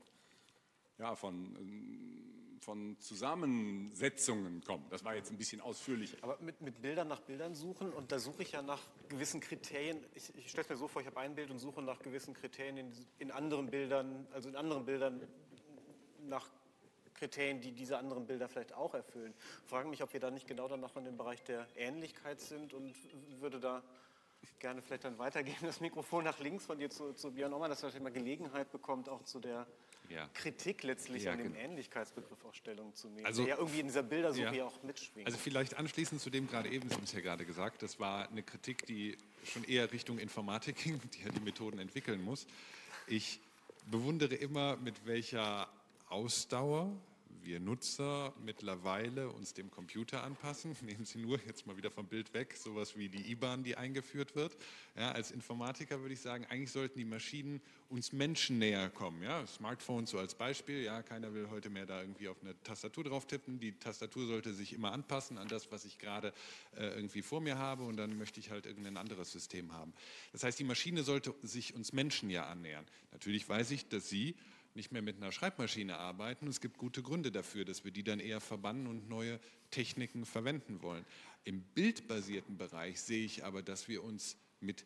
Zusammensetzungen kommen. Das war jetzt ein bisschen ausführlich. Aber mit Bildern nach Bildern suchen, und da suche ich ja nach gewissen Kriterien. Ich stelle es mir so vor, ich habe ein Bild und suche nach gewissen Kriterien in anderen Bildern, also in anderen Bildern nach Kriterien, die diese anderen Bilder vielleicht auch erfüllen. Ich frage mich, ob wir da nicht genau dann noch in dem Bereich der Ähnlichkeit sind, und würde da gerne vielleicht dann weitergeben, das Mikrofon nach links von dir zu Björn Ommer, dass er vielleicht mal Gelegenheit bekommt, auch zu der Kritik letztlich an dem Ähnlichkeitsbegriff auch Stellung zu nehmen, also, der ja irgendwie in dieser Bildersuche ja auch mitschwingt. Also vielleicht anschließend zu dem gerade eben, Sie haben es ja gerade gesagt, das war eine Kritik, die schon eher Richtung Informatik ging, die ja die Methoden entwickeln muss. Ich bewundere immer, mit welcher Ausdauer wir Nutzer mittlerweile uns dem Computer anpassen. Nehmen Sie nur, jetzt mal wieder vom Bild weg, sowas wie die IBAN, die eingeführt wird. Ja, als Informatiker würde ich sagen, eigentlich sollten die Maschinen uns Menschen näher kommen. Ja, Smartphone so als Beispiel, ja, keiner will heute mehr da irgendwie auf eine Tastatur drauf tippen. Die Tastatur sollte sich immer anpassen an das, was ich gerade irgendwie vor mir habe, und dann möchte ich halt irgendein anderes System haben. Das heißt, die Maschine sollte sich uns Menschen ja annähern. Natürlich weiß ich, dass Sie nicht mehr mit einer Schreibmaschine arbeiten. Es gibt gute Gründe dafür, dass wir die dann eher verbannen und neue Techniken verwenden wollen. Im bildbasierten Bereich sehe ich aber, dass wir uns mit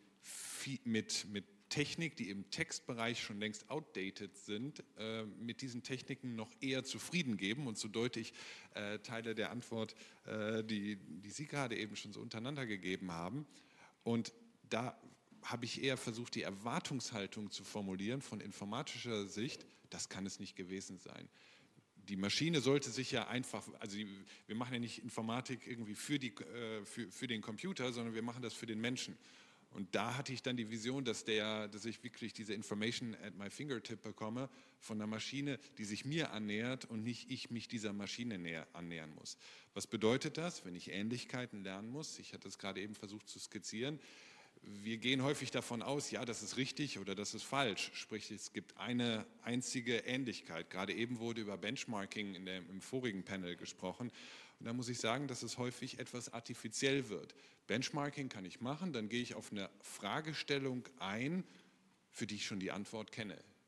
Technik, die im Textbereich schon längst outdated sind, mit diesen Techniken noch eher zufrieden geben. Und so deute ich Teile der Antwort, die Sie gerade eben schon so untereinander gegeben haben. Und da habe ich eher versucht, die Erwartungshaltung zu formulieren von informatischer Sicht. Das kann es nicht gewesen sein. Die Maschine sollte sich ja einfach, also wir machen ja nicht Informatik irgendwie für den Computer, sondern wir machen das für den Menschen. Und da hatte ich dann die Vision, dass ich wirklich diese Information at my fingertip bekomme von einer Maschine, die sich mir annähert und nicht ich mich dieser Maschine annähern muss. Was bedeutet das, wenn ich Ähnlichkeiten lernen muss? Ich hatte es gerade eben versucht zu skizzieren. Wir gehen häufig davon aus, ja, das ist richtig oder das ist falsch. Sprich, es gibt eine einzige Ähnlichkeit. Gerade eben wurde über Benchmarking im vorigen Panel gesprochen. Und da muss ich sagen, dass es häufig etwas artifiziell wird. Benchmarking kann ich machen, dann gehe ich auf eine Fragestellung ein, für die ich schon die Antwort kenne.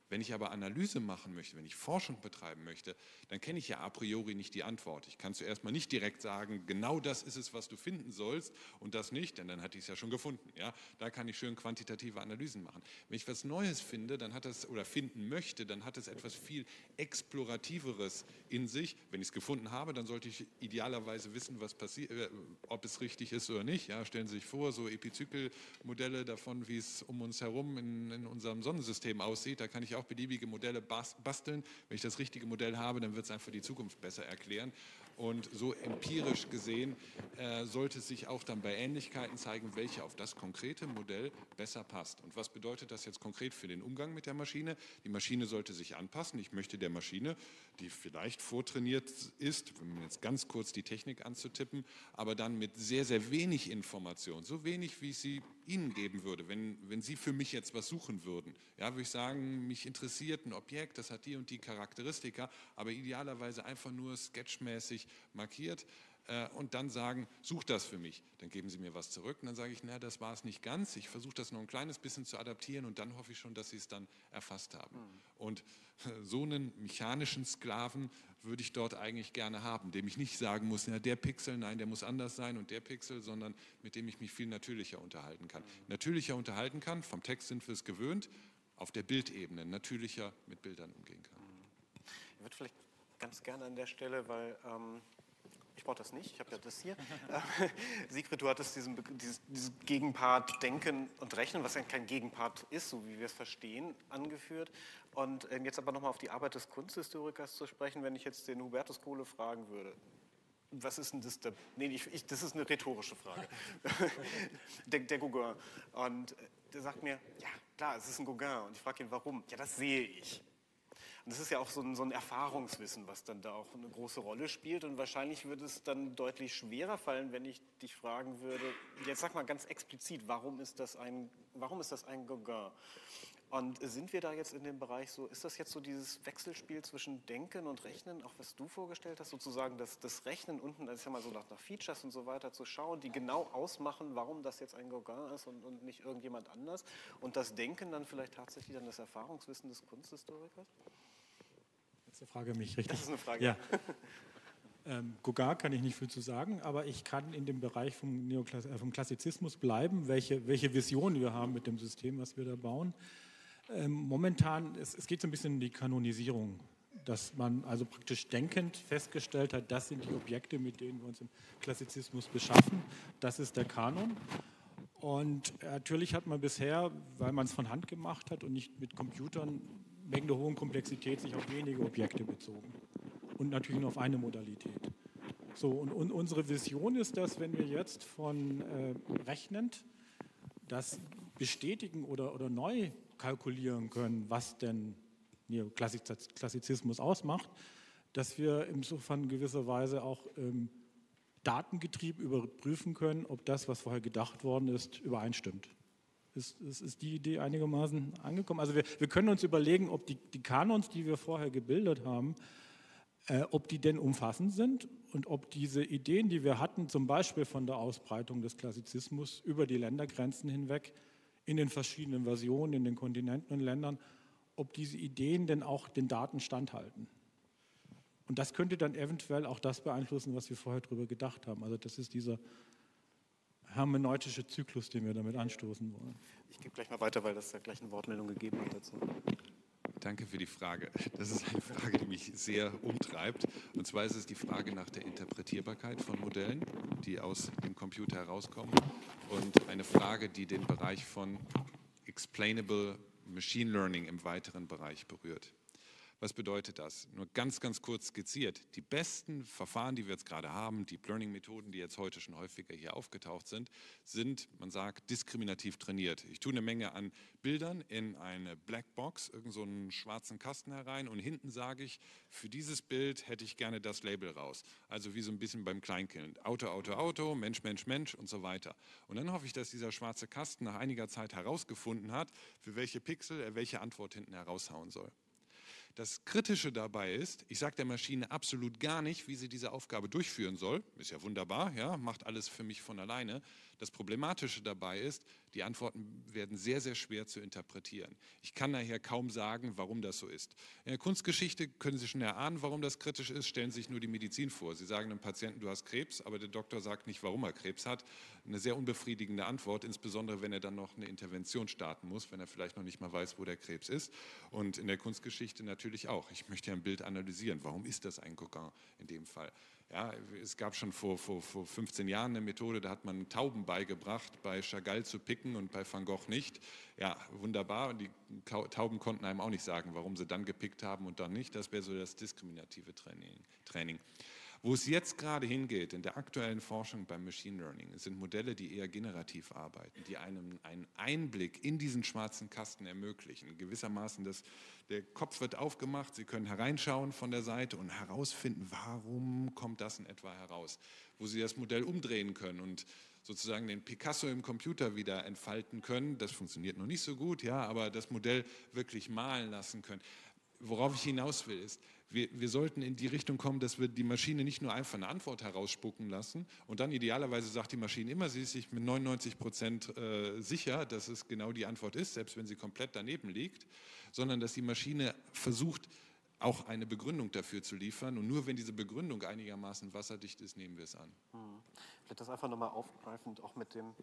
Wenn ich aber Analyse machen möchte, wenn ich Forschung betreiben möchte, dann kenne ich ja a priori nicht die Antwort. Ich kann zuerst mal nicht direkt sagen, genau das ist es, was du finden sollst und das nicht, denn dann hatte ich es ja schon gefunden. Ja? Da kann ich schön quantitative Analysen machen. Wenn ich was Neues finde, dann hat das, oder finden möchte, dann hat es etwas viel Explorativeres in sich. Wenn ich es gefunden habe, dann sollte ich idealerweise wissen, was passiert, ob es richtig ist oder nicht. Ja? Stellen Sie sich vor, so Epizykelmodelle davon, wie es um uns herum in unserem Sonnensystem aussieht, da kann ich auch beliebige Modelle basteln. Wenn ich das richtige Modell habe, dann wird es einfach die Zukunft besser erklären. Und so empirisch gesehen sollte es sich auch dann bei Ähnlichkeiten zeigen, welche auf das konkrete Modell besser passt. Und was bedeutet das jetzt konkret für den Umgang mit der Maschine? Die Maschine sollte sich anpassen. Ich möchte der Maschine, die vielleicht vortrainiert ist, um jetzt ganz kurz die Technik anzutippen, aber dann mit sehr, sehr wenig Information, so wenig, wie ich sie Ihnen geben würde, wenn Sie für mich jetzt was suchen würden. Ja, würde ich sagen, mich interessiert ein Objekt, das hat die und die Charakteristika, aber idealerweise einfach nur sketchmäßig markiert und dann sagen, such das für mich. Dann geben Sie mir was zurück und dann sage ich, na, das war es nicht ganz. Ich versuche das noch ein kleines bisschen zu adaptieren und dann hoffe ich schon, dass Sie es dann erfasst haben. Und so einen mechanischen Sklaven würde ich dort eigentlich gerne haben, dem ich nicht sagen muss, ja, der Pixel, nein, der muss anders sein und der Pixel, sondern mit dem ich mich viel natürlicher unterhalten kann. Natürlicher unterhalten kann, vom Text sind wir es gewöhnt, auf der Bildebene natürlicher mit Bildern umgehen kann. Ich würde vielleicht ganz gerne an der Stelle, weil ich brauche das nicht, ich habe ja das hier. Sigrid, du hattest diesen Gegenpart Denken und Rechnen, was ja kein Gegenpart ist, so wie wir es verstehen, angeführt. Und jetzt aber nochmal auf die Arbeit des Kunsthistorikers zu sprechen, wenn ich jetzt den Hubertus Kohle fragen würde. Was ist denn das? Das ist eine rhetorische Frage. der Gauguin. Und der sagt mir, ja klar, es ist ein Gauguin. Und ich frage ihn, warum? Ja, das sehe ich. Und das ist ja auch so ein Erfahrungswissen, was dann da auch eine große Rolle spielt. Und wahrscheinlich würde es dann deutlich schwerer fallen, wenn ich dich fragen würde, jetzt sag mal ganz explizit, warum ist das ein Gauguin? Und sind wir da jetzt in dem Bereich so, ist das jetzt so dieses Wechselspiel zwischen Denken und Rechnen, auch was du vorgestellt hast, sozusagen das Rechnen unten, also ich sag mal so nach Features und so weiter zu schauen, die genau ausmachen, warum das jetzt ein Gauguin ist und nicht irgendjemand anders. Und das Denken dann vielleicht tatsächlich dann das Erfahrungswissen des Kunsthistorikers? Das ist eine Frage an mich, richtig? Das ist eine Frage. Ja. Gauguin kann ich nicht viel zu sagen, aber ich kann in dem Bereich vom Klassizismus bleiben, welche Vision wir haben mit dem System, was wir da bauen. Momentan, es geht so ein bisschen um die Kanonisierung, dass man also praktisch denkend festgestellt hat, das sind die Objekte, mit denen wir uns im Klassizismus beschaffen, das ist der Kanon. Und natürlich hat man bisher, weil man es von Hand gemacht hat und nicht mit Computern, wegen der hohen Komplexität sich auf wenige Objekte bezogen und natürlich nur auf eine Modalität. So, und unsere Vision ist, dass wenn wir jetzt von rechnend das bestätigen oder neu kalkulieren können, was denn Klassizismus ausmacht, dass wir insofern gewisserweise auch datengetrieben überprüfen können, ob das, was vorher gedacht worden ist, übereinstimmt. Ist die Idee einigermaßen angekommen? Also wir können uns überlegen, ob die Kanons, die wir vorher gebildet haben, ob die denn umfassend sind und ob diese Ideen, die wir hatten, zum Beispiel von der Ausbreitung des Klassizismus über die Ländergrenzen hinweg, in den verschiedenen Versionen, in den Kontinenten und Ländern, ob diese Ideen denn auch den Daten standhalten. Und das könnte dann eventuell auch das beeinflussen, was wir vorher darüber gedacht haben. Also das ist dieser hermeneutische Zyklus, den wir damit anstoßen wollen. Ich gebe gleich mal weiter, weil das ja gleich eine Wortmeldung gegeben hat dazu. Danke für die Frage. Das ist eine Frage, die mich sehr umtreibt. Und zwar ist es die Frage nach der Interpretierbarkeit von Modellen, die aus dem Computer herauskommen. Und eine Frage, die den Bereich von Explainable Machine Learning im weiteren Bereich berührt. Was bedeutet das? Nur ganz, ganz kurz skizziert. Die besten Verfahren, die wir jetzt gerade haben, Deep Learning-Methoden, die jetzt heute schon häufiger hier aufgetaucht sind, man sagt, diskriminativ trainiert. Ich tue eine Menge an Bildern in eine Blackbox, irgend so einen schwarzen Kasten herein und hinten sage ich, für dieses Bild hätte ich gerne das Label raus. Also wie so ein bisschen beim Kleinkind. Auto, Auto, Auto, Mensch, Mensch, Mensch und so weiter. Und dann hoffe ich, dass dieser schwarze Kasten nach einiger Zeit herausgefunden hat, für welche Pixel er welche Antwort hinten heraushauen soll. Das Kritische dabei ist, ich sage der Maschine absolut gar nicht, wie sie diese Aufgabe durchführen soll. Ist ja wunderbar, ja, macht alles für mich von alleine. Das Problematische dabei ist, die Antworten werden sehr, sehr schwer zu interpretieren. Ich kann daher kaum sagen, warum das so ist. In der Kunstgeschichte können Sie schon erahnen, warum das kritisch ist, stellen Sie sich nur die Medizin vor. Sie sagen einem Patienten, du hast Krebs, aber der Doktor sagt nicht, warum er Krebs hat. Eine sehr unbefriedigende Antwort, insbesondere wenn er dann noch eine Intervention starten muss, wenn er vielleicht noch nicht mal weiß, wo der Krebs ist. Und in der Kunstgeschichte natürlich auch. Ich möchte ja ein Bild analysieren. Warum ist das ein Gauguin in dem Fall? Ja, es gab schon vor 15 Jahren eine Methode, da hat man Tauben beigebracht, bei Chagall zu picken und bei Van Gogh nicht. Ja, wunderbar. Die Tauben konnten einem auch nicht sagen, warum sie dann gepickt haben und dann nicht. Das wäre so das diskriminative Training. Wo es jetzt gerade hingeht, in der aktuellen Forschung beim Machine Learning, sind Modelle, die eher generativ arbeiten, die einem einen Einblick in diesen schwarzen Kasten ermöglichen. Gewissermaßen, der Kopf wird aufgemacht, Sie können hereinschauen von der Seite und herausfinden, warum kommt das in etwa heraus. Wo Sie das Modell umdrehen können und sozusagen den Picasso im Computer wieder entfalten können. Das funktioniert noch nicht so gut, ja, aber das Modell wirklich malen lassen können. Worauf ich hinaus will, ist, wir sollten in die Richtung kommen, dass wir die Maschine nicht nur einfach eine Antwort herausspucken lassen und dann idealerweise sagt die Maschine immer, sie ist sich mit 99% sicher, dass es genau die Antwort ist, selbst wenn sie komplett daneben liegt, sondern dass die Maschine versucht, auch eine Begründung dafür zu liefern und nur wenn diese Begründung einigermaßen wasserdicht ist, nehmen wir es an. Vielleicht das einfach nochmal aufgreifend, auch mit dem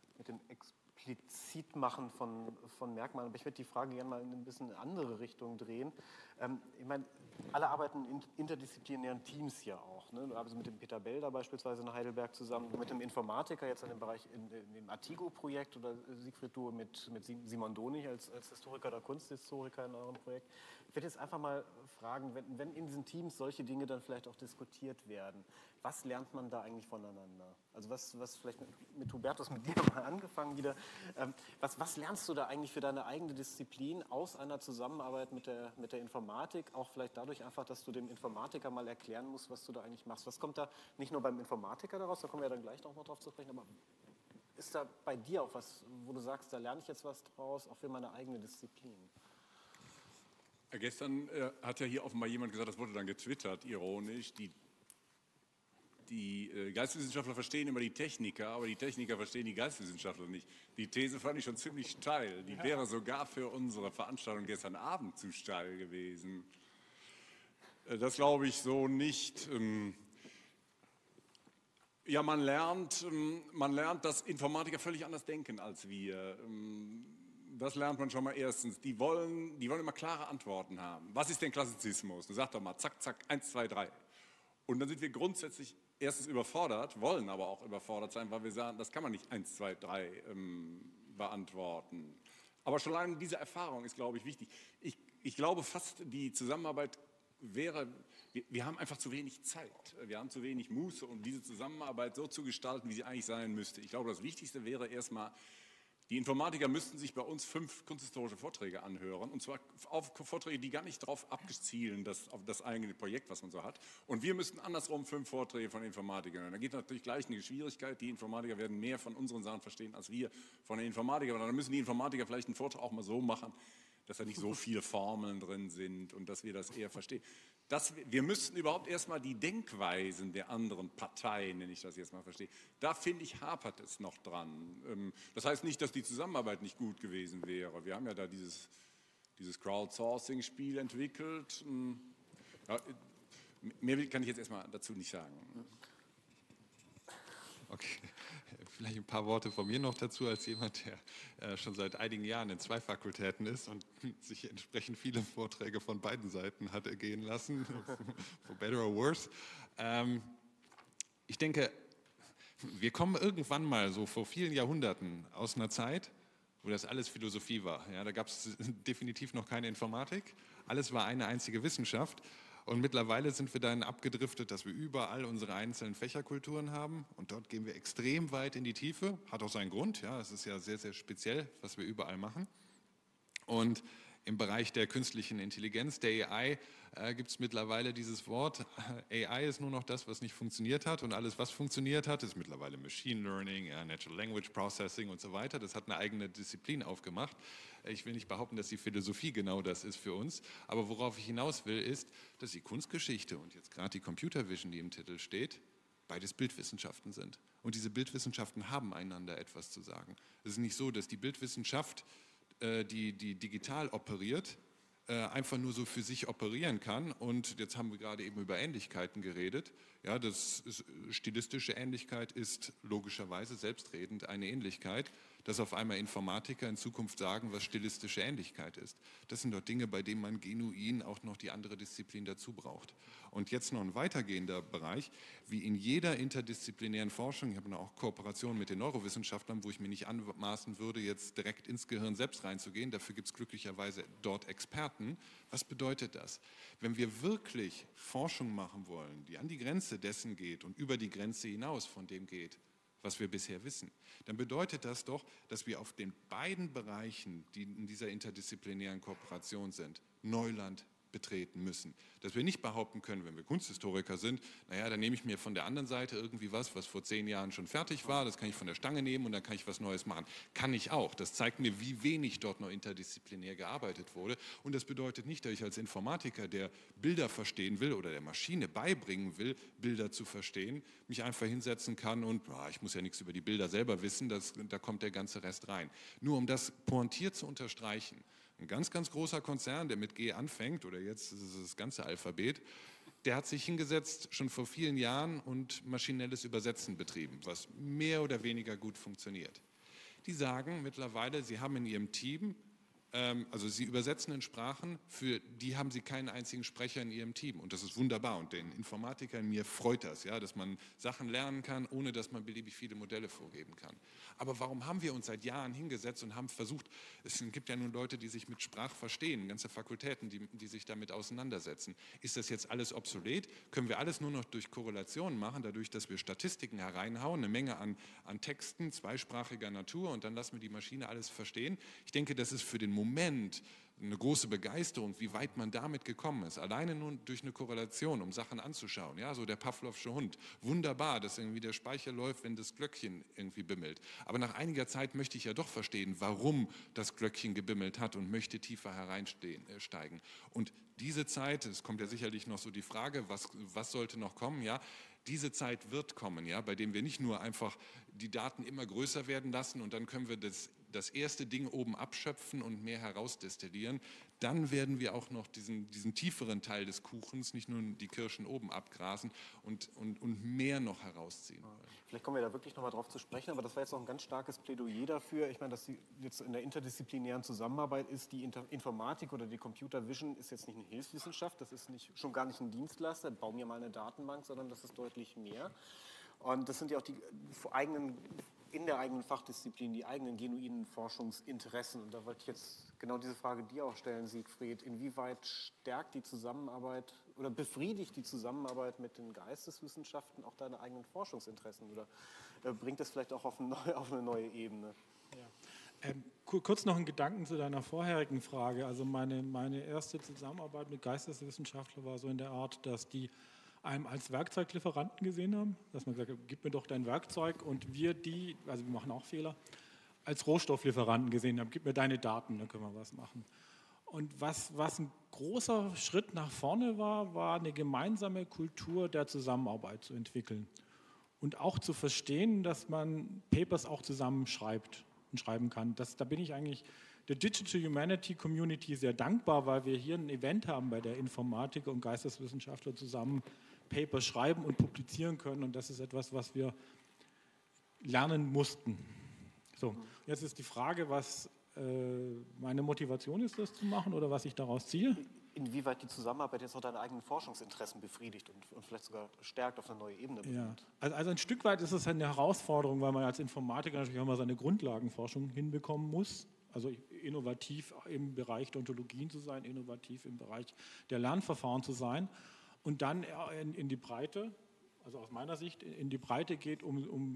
Explizitmachen von Merkmalen. Aber ich würde die Frage gerne mal in ein bisschen andere Richtung drehen. Ich meine, alle arbeiten in interdisziplinären Teams ja auch. Ne? Du arbeitest mit dem Peter Belder beispielsweise in Heidelberg zusammen, mit dem Informatiker jetzt in dem Bereich, in dem Artigo-Projekt oder Siegfried, du mit Simon Donig als Historiker oder Kunsthistoriker in eurem Projekt. Ich würde jetzt einfach mal fragen, wenn in diesen Teams solche Dinge dann vielleicht auch diskutiert werden, was lernt man da eigentlich voneinander? Also was vielleicht mit Hubertus, mit dir mal angefangen wieder, was lernst du da eigentlich für deine eigene Disziplin aus einer Zusammenarbeit mit der Informatik, auch vielleicht dadurch einfach, dass du dem Informatiker mal erklären musst, was du da eigentlich machst. Was kommt da nicht nur beim Informatiker daraus, da kommen wir ja dann gleich noch mal drauf zu sprechen, aber ist da bei dir auch was, wo du sagst, da lerne ich jetzt was draus, auch für meine eigene Disziplin? Gestern hat ja hier offenbar jemand gesagt, das wurde dann getwittert, ironisch, die Geisteswissenschaftler verstehen immer die Techniker, aber die Techniker verstehen die Geisteswissenschaftler nicht. Die These fand ich schon ziemlich steil. Die wäre sogar für unsere Veranstaltung gestern Abend zu steil gewesen. Das glaube ich so nicht. Ja, man lernt, dass Informatiker völlig anders denken als wir. Das lernt man schon mal erstens. Die wollen immer klare Antworten haben. Was ist denn Klassizismus? Du sagst doch mal, zack, zack, 1, 2, 3. Und dann sind wir grundsätzlich erstens überfordert, wollen aber auch überfordert sein, weil wir sagen, das kann man nicht 1, 2, 3 beantworten. Aber schon allein diese Erfahrung ist, glaube ich, wichtig. Ich glaube fast, die Zusammenarbeit wäre, wir haben einfach zu wenig Zeit. Wir haben zu wenig Muße, um diese Zusammenarbeit so zu gestalten, wie sie eigentlich sein müsste. Ich glaube, das Wichtigste wäre erstmal, die Informatiker müssten sich bei uns 5 kunsthistorische Vorträge anhören, und zwar auf Vorträge, die gar nicht darauf abzielen, auf das eigene Projekt, was man so hat. Und wir müssten andersrum 5 Vorträge von Informatikern hören. Da geht natürlich gleich eine Schwierigkeit. Die Informatiker werden mehr von unseren Sachen verstehen, als wir von den Informatikern. Aber dann müssen die Informatiker vielleicht einen Vortrag auch mal so machen, dass da nicht so viele Formeln drin sind und dass wir das eher verstehen. Wir müssten überhaupt erstmal die Denkweisen der anderen Parteien, wenn ich das jetzt mal verstehe, da finde ich, hapert es noch dran. Das heißt nicht, dass die Zusammenarbeit nicht gut gewesen wäre. Wir haben ja da dieses Crowdsourcing-Spiel entwickelt. Ja, mehr kann ich jetzt erstmal dazu nicht sagen. Okay, vielleicht ein paar Worte von mir noch dazu, als jemand, der schon seit einigen Jahren in 2 Fakultäten ist und sich entsprechend viele Vorträge von beiden Seiten hat ergehen lassen, for better or worse. Ich denke, wir kommen irgendwann mal so vor vielen Jahrhunderten aus einer Zeit, wo das alles Philosophie war. Ja, da gab es definitiv noch keine Informatik, alles war eine einzige Wissenschaft. Und mittlerweile sind wir dahin abgedriftet, dass wir überall unsere einzelnen Fächerkulturen haben. Und dort gehen wir extrem weit in die Tiefe. Hat auch seinen Grund. Ja, es ist ja sehr, sehr speziell, was wir überall machen. Und im Bereich der künstlichen Intelligenz, der AI, gibt es mittlerweile dieses Wort. AI ist nur noch das, was nicht funktioniert hat. Und alles, was funktioniert hat, ist mittlerweile Machine Learning, Natural Language Processing und so weiter. Das hat eine eigene Disziplin aufgemacht. Ich will nicht behaupten, dass die Philosophie genau das ist für uns. Aber worauf ich hinaus will, ist, dass die Kunstgeschichte und jetzt gerade die Computer Vision, die im Titel steht, beides Bildwissenschaften sind. Und diese Bildwissenschaften haben einander etwas zu sagen. Es ist nicht so, dass die Bildwissenschaft, die digital operiert, einfach nur so für sich operieren kann. Und jetzt haben wir gerade eben über Ähnlichkeiten geredet. Ja, stilistische Ähnlichkeit ist logischerweise selbstredend eine Ähnlichkeit, dass auf einmal Informatiker in Zukunft sagen, was stilistische Ähnlichkeit ist. Das sind doch Dinge, bei denen man genuin auch noch die andere Disziplin dazu braucht. Und jetzt noch ein weitergehender Bereich, wie in jeder interdisziplinären Forschung, ich habe auch Kooperationen mit den Neurowissenschaftlern, wo ich mir nicht anmaßen würde, jetzt direkt ins Gehirn selbst reinzugehen, dafür gibt es glücklicherweise dort Experten. Was bedeutet das? Wenn wir wirklich Forschung machen wollen, die an die Grenze dessen geht und über die Grenze hinaus von dem geht, was wir bisher wissen, dann bedeutet das doch, dass wir auf den beiden Bereichen, die in dieser interdisziplinären Kooperation sind, Neuland betreten müssen. Dass wir nicht behaupten können, wenn wir Kunsthistoriker sind, naja, dann nehme ich mir von der anderen Seite irgendwie was vor 10 Jahren schon fertig war, das kann ich von der Stange nehmen und dann kann ich was Neues machen. Kann ich auch. Das zeigt mir, wie wenig dort noch interdisziplinär gearbeitet wurde. Und das bedeutet nicht, dass ich als Informatiker, der Bilder verstehen will oder der Maschine beibringen will, Bilder zu verstehen, mich einfach hinsetzen kann und ich muss ja nichts über die Bilder selber wissen, da kommt der ganze Rest rein. Nur um das pointiert zu unterstreichen, ein ganz, ganz großer Konzern, der mit G anfängt, oder jetzt ist es das ganze Alphabet, der hat sich hingesetzt schon vor vielen Jahren und maschinelles Übersetzen betrieben, was mehr oder weniger gut funktioniert. Die sagen mittlerweile, sie haben in ihrem Team, also sie übersetzen in Sprachen, für die haben sie keinen einzigen Sprecher in ihrem Team. Und das ist wunderbar. Und den Informatikern, mir freut das, ja, dass man Sachen lernen kann, ohne dass man beliebig viele Modelle vorgeben kann. Aber warum haben wir uns seit Jahren hingesetzt und haben versucht, es gibt ja nun Leute, die sich mit Sprache verstehen, ganze Fakultäten, die sich damit auseinandersetzen. Ist das jetzt alles obsolet? Können wir alles nur noch durch Korrelationen machen, dadurch, dass wir Statistiken hereinhauen, eine Menge an Texten zweisprachiger Natur und dann lassen wir die Maschine alles verstehen? Ich denke, das ist für den Moment eine große Begeisterung, wie weit man damit gekommen ist. Alleine nur durch eine Korrelation, um Sachen anzuschauen. Ja, so der Pavlovsche Hund. Wunderbar, dass irgendwie der Speicher läuft, wenn das Glöckchen irgendwie bimmelt. Aber nach einiger Zeit möchte ich ja doch verstehen, warum das Glöckchen gebimmelt hat und möchte tiefer hereinsteigen. Und diese Zeit, es kommt ja sicherlich noch so die Frage, was sollte noch kommen, ja, diese Zeit wird kommen, ja, bei dem wir nicht nur einfach die Daten immer größer werden lassen und dann können wir das erste Ding oben abschöpfen und mehr herausdestillieren. Dann werden wir auch noch diesen tieferen Teil des Kuchens, nicht nur die Kirschen oben abgrasen und mehr noch herausziehen wollen. Vielleicht kommen wir da wirklich noch mal drauf zu sprechen, aber das war jetzt noch ein ganz starkes Plädoyer dafür. Ich meine, dass die jetzt in der interdisziplinären Zusammenarbeit ist, die Informatik oder die Computer Vision ist jetzt nicht eine Hilfswissenschaft, das ist schon gar nicht ein Dienstleister, bau mir mal eine Datenbank, sondern das ist deutlich mehr. Und das sind ja auch in der eigenen Fachdisziplin die eigenen genuinen Forschungsinteressen. Und da wollte ich jetzt genau diese Frage dir auch stellen, Siegfried. Inwieweit stärkt die Zusammenarbeit oder befriedigt die Zusammenarbeit mit den Geisteswissenschaften auch deine eigenen Forschungsinteressen? Oder bringt das vielleicht auch auf eine neue Ebene? Ja. Kurz noch ein Gedanken zu deiner vorherigen Frage. Also meine erste Zusammenarbeit mit Geisteswissenschaftlern war so in der Art, dass die einem als Werkzeuglieferanten gesehen haben, dass man gesagt hat, gib mir doch dein Werkzeug und wir machen auch Fehler, als Rohstofflieferanten gesehen haben, gib mir deine Daten, dann können wir was machen. Und was ein großer Schritt nach vorne war eine gemeinsame Kultur der Zusammenarbeit zu entwickeln und auch zu verstehen, dass man Papers auch zusammen schreibt und schreiben kann. Da bin ich eigentlich der Digital Humanity Community sehr dankbar, weil wir hier ein Event haben, bei der Informatiker und Geisteswissenschaftler zusammen Paper schreiben und publizieren können. Und das ist etwas, was wir lernen mussten. So, jetzt ist die Frage, was meine Motivation ist, das zu machen oder was ich daraus ziehe. Inwieweit die Zusammenarbeit jetzt auch deine eigenen Forschungsinteressen befriedigt und vielleicht sogar stärkt auf eine neue Ebene bringt. Ja. Also ein Stück weit ist es eine Herausforderung, weil man als Informatiker natürlich auch mal seine Grundlagenforschung hinbekommen muss. Also innovativ im Bereich der Ontologien zu sein, innovativ im Bereich der Lernverfahren zu sein und dann in die Breite, also aus meiner Sicht in die Breite geht,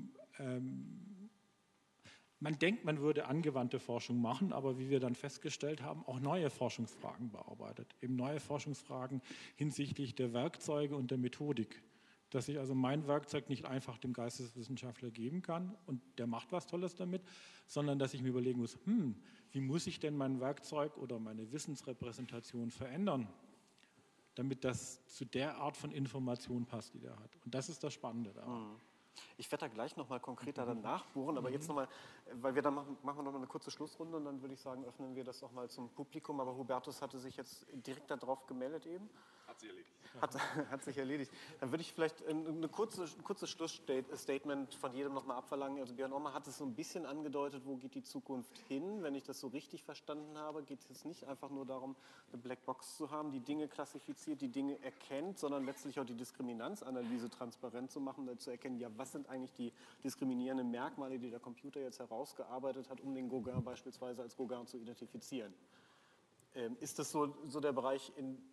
man denkt, man würde angewandte Forschung machen, aber wie wir dann festgestellt haben, auch neue Forschungsfragen bearbeitet. Eben neue Forschungsfragen hinsichtlich der Werkzeuge und der Methodik. Dass ich also mein Werkzeug nicht einfach dem Geisteswissenschaftler geben kann und der macht was Tolles damit, sondern dass ich mir überlegen muss, wie muss ich denn mein Werkzeug oder meine Wissensrepräsentation verändern, damit das zu der Art von Information passt, die der hat. Und das ist das Spannende daran. Ich werde da gleich nochmal konkreter dann nachbohren, aber jetzt nochmal, weil wir dann machen wir nochmal eine kurze Schlussrunde und dann würde ich sagen, öffnen wir das nochmal zum Publikum. Aber Hubertus hatte sich jetzt direkt darauf gemeldet eben. Hat sich erledigt. Hat sich erledigt. Dann würde ich vielleicht ein kurzes Schlussstatement von jedem nochmal abverlangen. Also Björn Ommer hat es so ein bisschen angedeutet, wo geht die Zukunft hin? Wenn ich das so richtig verstanden habe, geht es nicht einfach nur darum, eine Blackbox zu haben, die Dinge klassifiziert, die Dinge erkennt, sondern letztlich auch die Diskriminanzanalyse transparent zu machen, zu erkennen, ja, was sind eigentlich die diskriminierenden Merkmale, die der Computer jetzt herausgearbeitet hat, um den Gauguin beispielsweise als Gauguin zu identifizieren. Ist das so der Bereich,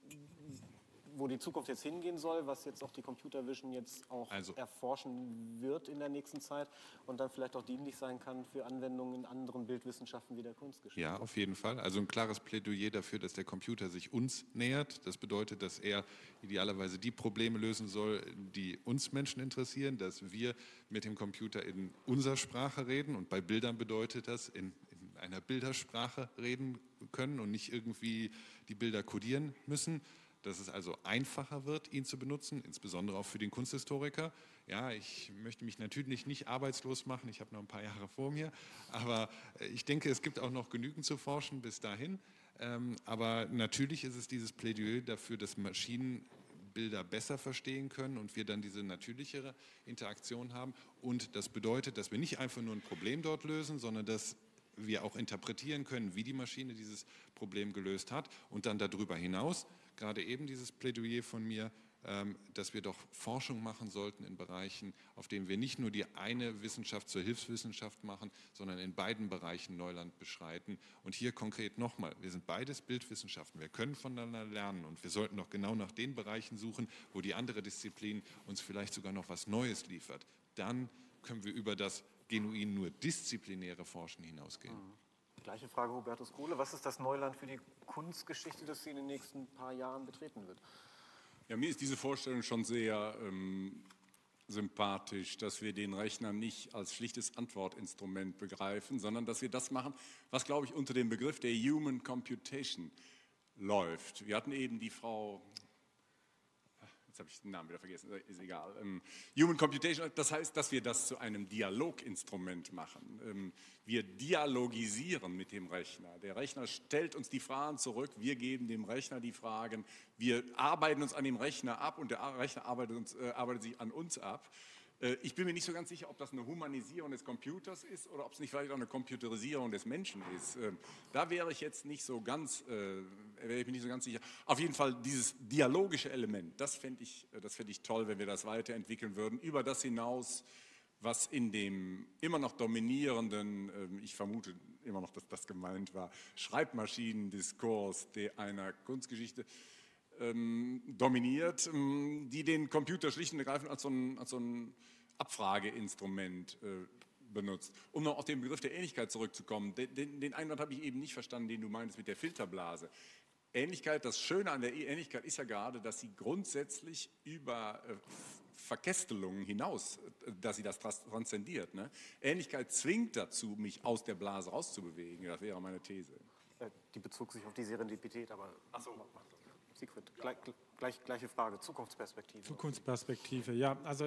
wo die Zukunft jetzt hingehen soll, was jetzt auch die Computer Vision jetzt auch erforschen wird in der nächsten Zeit und dann vielleicht auch dienlich sein kann für Anwendungen in anderen Bildwissenschaften wie der Kunstgeschichte? Ja, auf jeden Fall. Also ein klares Plädoyer dafür, dass der Computer sich uns nähert. Das bedeutet, dass er idealerweise die Probleme lösen soll, die uns Menschen interessieren, dass wir mit dem Computer in unserer Sprache reden und bei Bildern bedeutet das, in einer Bildersprache reden können und nicht irgendwie die Bilder kodieren müssen. Dass es also einfacher wird, ihn zu benutzen, insbesondere auch für den Kunsthistoriker. Ja, ich möchte mich natürlich nicht arbeitslos machen, ich habe noch ein paar Jahre vor mir, aber ich denke, es gibt auch noch genügend zu forschen bis dahin. Aber natürlich ist es dieses Plädoyer dafür, dass Maschinen Bilder besser verstehen können und wir dann diese natürlichere Interaktion haben. Und das bedeutet, dass wir nicht einfach nur ein Problem dort lösen, sondern dass wir auch interpretieren können, wie die Maschine dieses Problem gelöst hat und dann darüber hinaus gerade eben dieses Plädoyer von mir, dass wir doch Forschung machen sollten in Bereichen, auf denen wir nicht nur die eine Wissenschaft zur Hilfswissenschaft machen, sondern in beiden Bereichen Neuland beschreiten. Und hier konkret nochmal, wir sind beides Bildwissenschaften, wir können voneinander lernen und wir sollten doch genau nach den Bereichen suchen, wo die andere Disziplin uns vielleicht sogar noch was Neues liefert. Dann können wir über das genuin nur disziplinäre Forschen hinausgehen. Gleiche Frage, Hubertus Kohle. Was ist das Neuland für die Kunstgeschichte, das sie in den nächsten paar Jahren betreten wird? Ja, mir ist diese Vorstellung schon sehr sympathisch, dass wir den Rechner nicht als schlichtes Antwortinstrument begreifen, sondern dass wir das machen, was, glaube ich, unter dem Begriff der Human Computation läuft. Wir hatten eben die Frau... Jetzt habe ich den Namen wieder vergessen, ist egal. Human Computation, das heißt, dass wir das zu einem Dialoginstrument machen. Wir dialogisieren mit dem Rechner. Der Rechner stellt uns die Fragen zurück, wir geben dem Rechner die Fragen, wir arbeiten uns an dem Rechner ab und der Rechner arbeitet sich an uns ab. Ich bin mir nicht so ganz sicher, ob das eine Humanisierung des Computers ist oder ob es nicht vielleicht auch eine Computerisierung des Menschen ist. Da wäre ich jetzt nicht so ganz, sicher. Auf jeden Fall dieses dialogische Element, das fände ich toll, wenn wir das weiterentwickeln würden, über das hinaus, was in dem immer noch dominierenden, ich vermute immer noch, dass das gemeint war, Schreibmaschinendiskurs einer Kunstgeschichte dominiert, die den Computer schlicht und ergreifend als so ein Abfrageinstrument benutzt. Um noch auf den Begriff der Ähnlichkeit zurückzukommen, den Einwand habe ich eben nicht verstanden, den du meintest mit der Filterblase. Ähnlichkeit, das Schöne an der Ähnlichkeit ist ja gerade, dass sie grundsätzlich über Verkästelungen hinaus, dass sie das transzendiert. Ne? Ähnlichkeit zwingt dazu, mich aus der Blase rauszubewegen. Das wäre meine These. Die bezog sich auf die Serendipität, aber... Ach so. Siegfried, gleiche Frage, Zukunftsperspektive. Zukunftsperspektive, ja. Also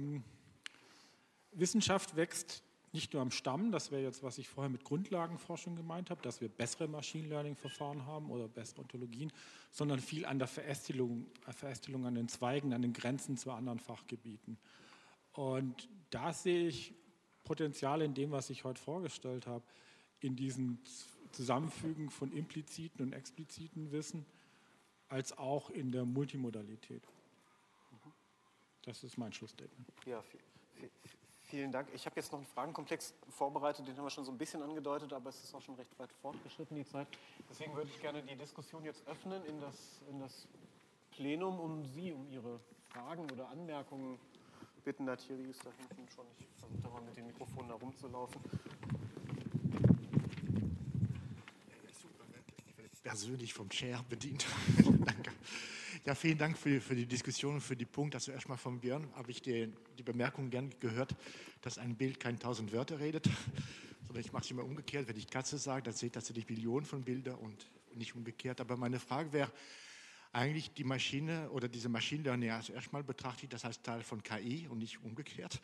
Wissenschaft wächst nicht nur am Stamm, das wäre jetzt, was ich vorher mit Grundlagenforschung gemeint habe, dass wir bessere Machine Learning-Verfahren haben oder bessere Ontologien, sondern viel an der Verästelung an den Zweigen, an den Grenzen zu anderen Fachgebieten. Und da sehe ich Potenziale in dem, was ich heute vorgestellt habe, in diesem Zusammenfügen von impliziten und expliziten Wissen, als auch in der Multimodalität. Das ist mein Schlussstatement. Ja, vielen Dank. Ich habe jetzt noch einen Fragenkomplex vorbereitet, den haben wir schon so ein bisschen angedeutet, aber es ist auch schon recht weit fortgeschritten, die Zeit. Deswegen würde ich gerne die Diskussion jetzt öffnen in das Plenum, um Ihre Fragen oder Anmerkungen bitten. Der Thierry ist da hinten schon. Ich versuche da mal mit dem Mikrofon herumzulaufen. Persönlich vom Chair bedient. Danke. Ja, vielen Dank für die Diskussion und für die Punkte. Also erstmal von Björn habe ich die Bemerkung gern gehört, dass ein Bild keine 1000 Wörter redet, sondern ich mache es immer umgekehrt. Wenn ich Katze sage, dann sehe ich tatsächlich Millionen von Bildern und nicht umgekehrt. Aber meine Frage wäre, eigentlich die Maschine oder diese Machine Learning, also erstmal betrachte ich das als Teil von KI und nicht umgekehrt.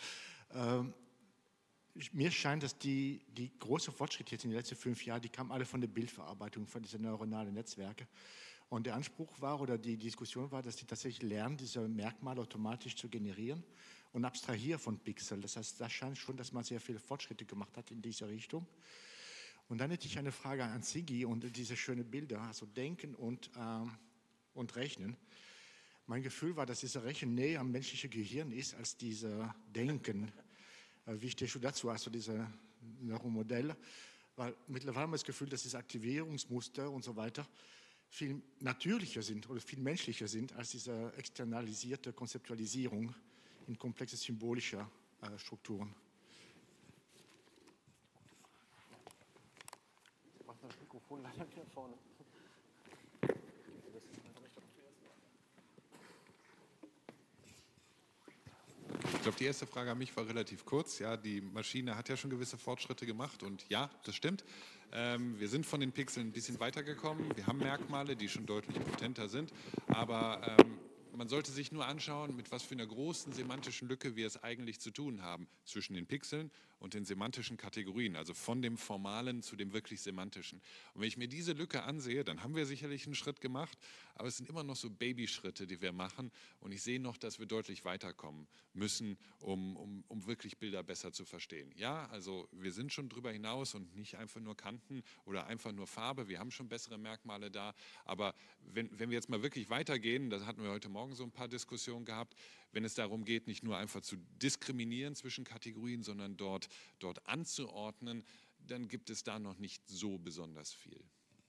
Mir scheint, dass die großen Fortschritte jetzt in den letzten 5 Jahren, die kamen alle von der Bildverarbeitung, von diesen neuronalen Netzwerken. Und der Anspruch war oder die Diskussion war, dass die tatsächlich lernen, diese Merkmale automatisch zu generieren und abstrahieren von Pixel. Das heißt, da scheint schon, dass man sehr viele Fortschritte gemacht hat in diese Richtung. Und dann hätte ich eine Frage an Sigi und diese schönen Bilder, also Denken und Rechnen. Mein Gefühl war, dass diese Rechnen näher am menschlichen Gehirn ist als diese Denken. Wie stehst du dazu, also diese Neuromodelle? Weil mittlerweile haben wir das Gefühl, dass diese Aktivierungsmuster und so weiter viel natürlicher sind oder viel menschlicher sind als diese externalisierte Konzeptualisierung in komplexe symbolische Strukturen. Ich mache das Mikrofon leider hier vorne. Ich glaube, die erste Frage an mich war relativ kurz. Ja, die Maschine hat ja schon gewisse Fortschritte gemacht und ja, das stimmt. Wir sind von den Pixeln ein bisschen weitergekommen. Wir haben Merkmale, die schon deutlich potenter sind, aber man sollte sich nur anschauen, mit was für einer großen semantischen Lücke wir es eigentlich zu tun haben zwischen den Pixeln und den semantischen Kategorien, also von dem Formalen zu dem wirklich Semantischen. Und wenn ich mir diese Lücke ansehe, dann haben wir sicherlich einen Schritt gemacht, aber es sind immer noch so Babyschritte, die wir machen und ich sehe noch, dass wir deutlich weiterkommen müssen, um wirklich Bilder besser zu verstehen. Ja, also wir sind schon drüber hinaus und nicht einfach nur Kanten oder einfach nur Farbe, wir haben schon bessere Merkmale da, aber wenn wir jetzt mal wirklich weitergehen, da hatten wir heute Morgen so ein paar Diskussionen gehabt, wenn es darum geht, nicht nur einfach zu diskriminieren zwischen Kategorien, sondern dort anzuordnen, dann gibt es da noch nicht so besonders viel.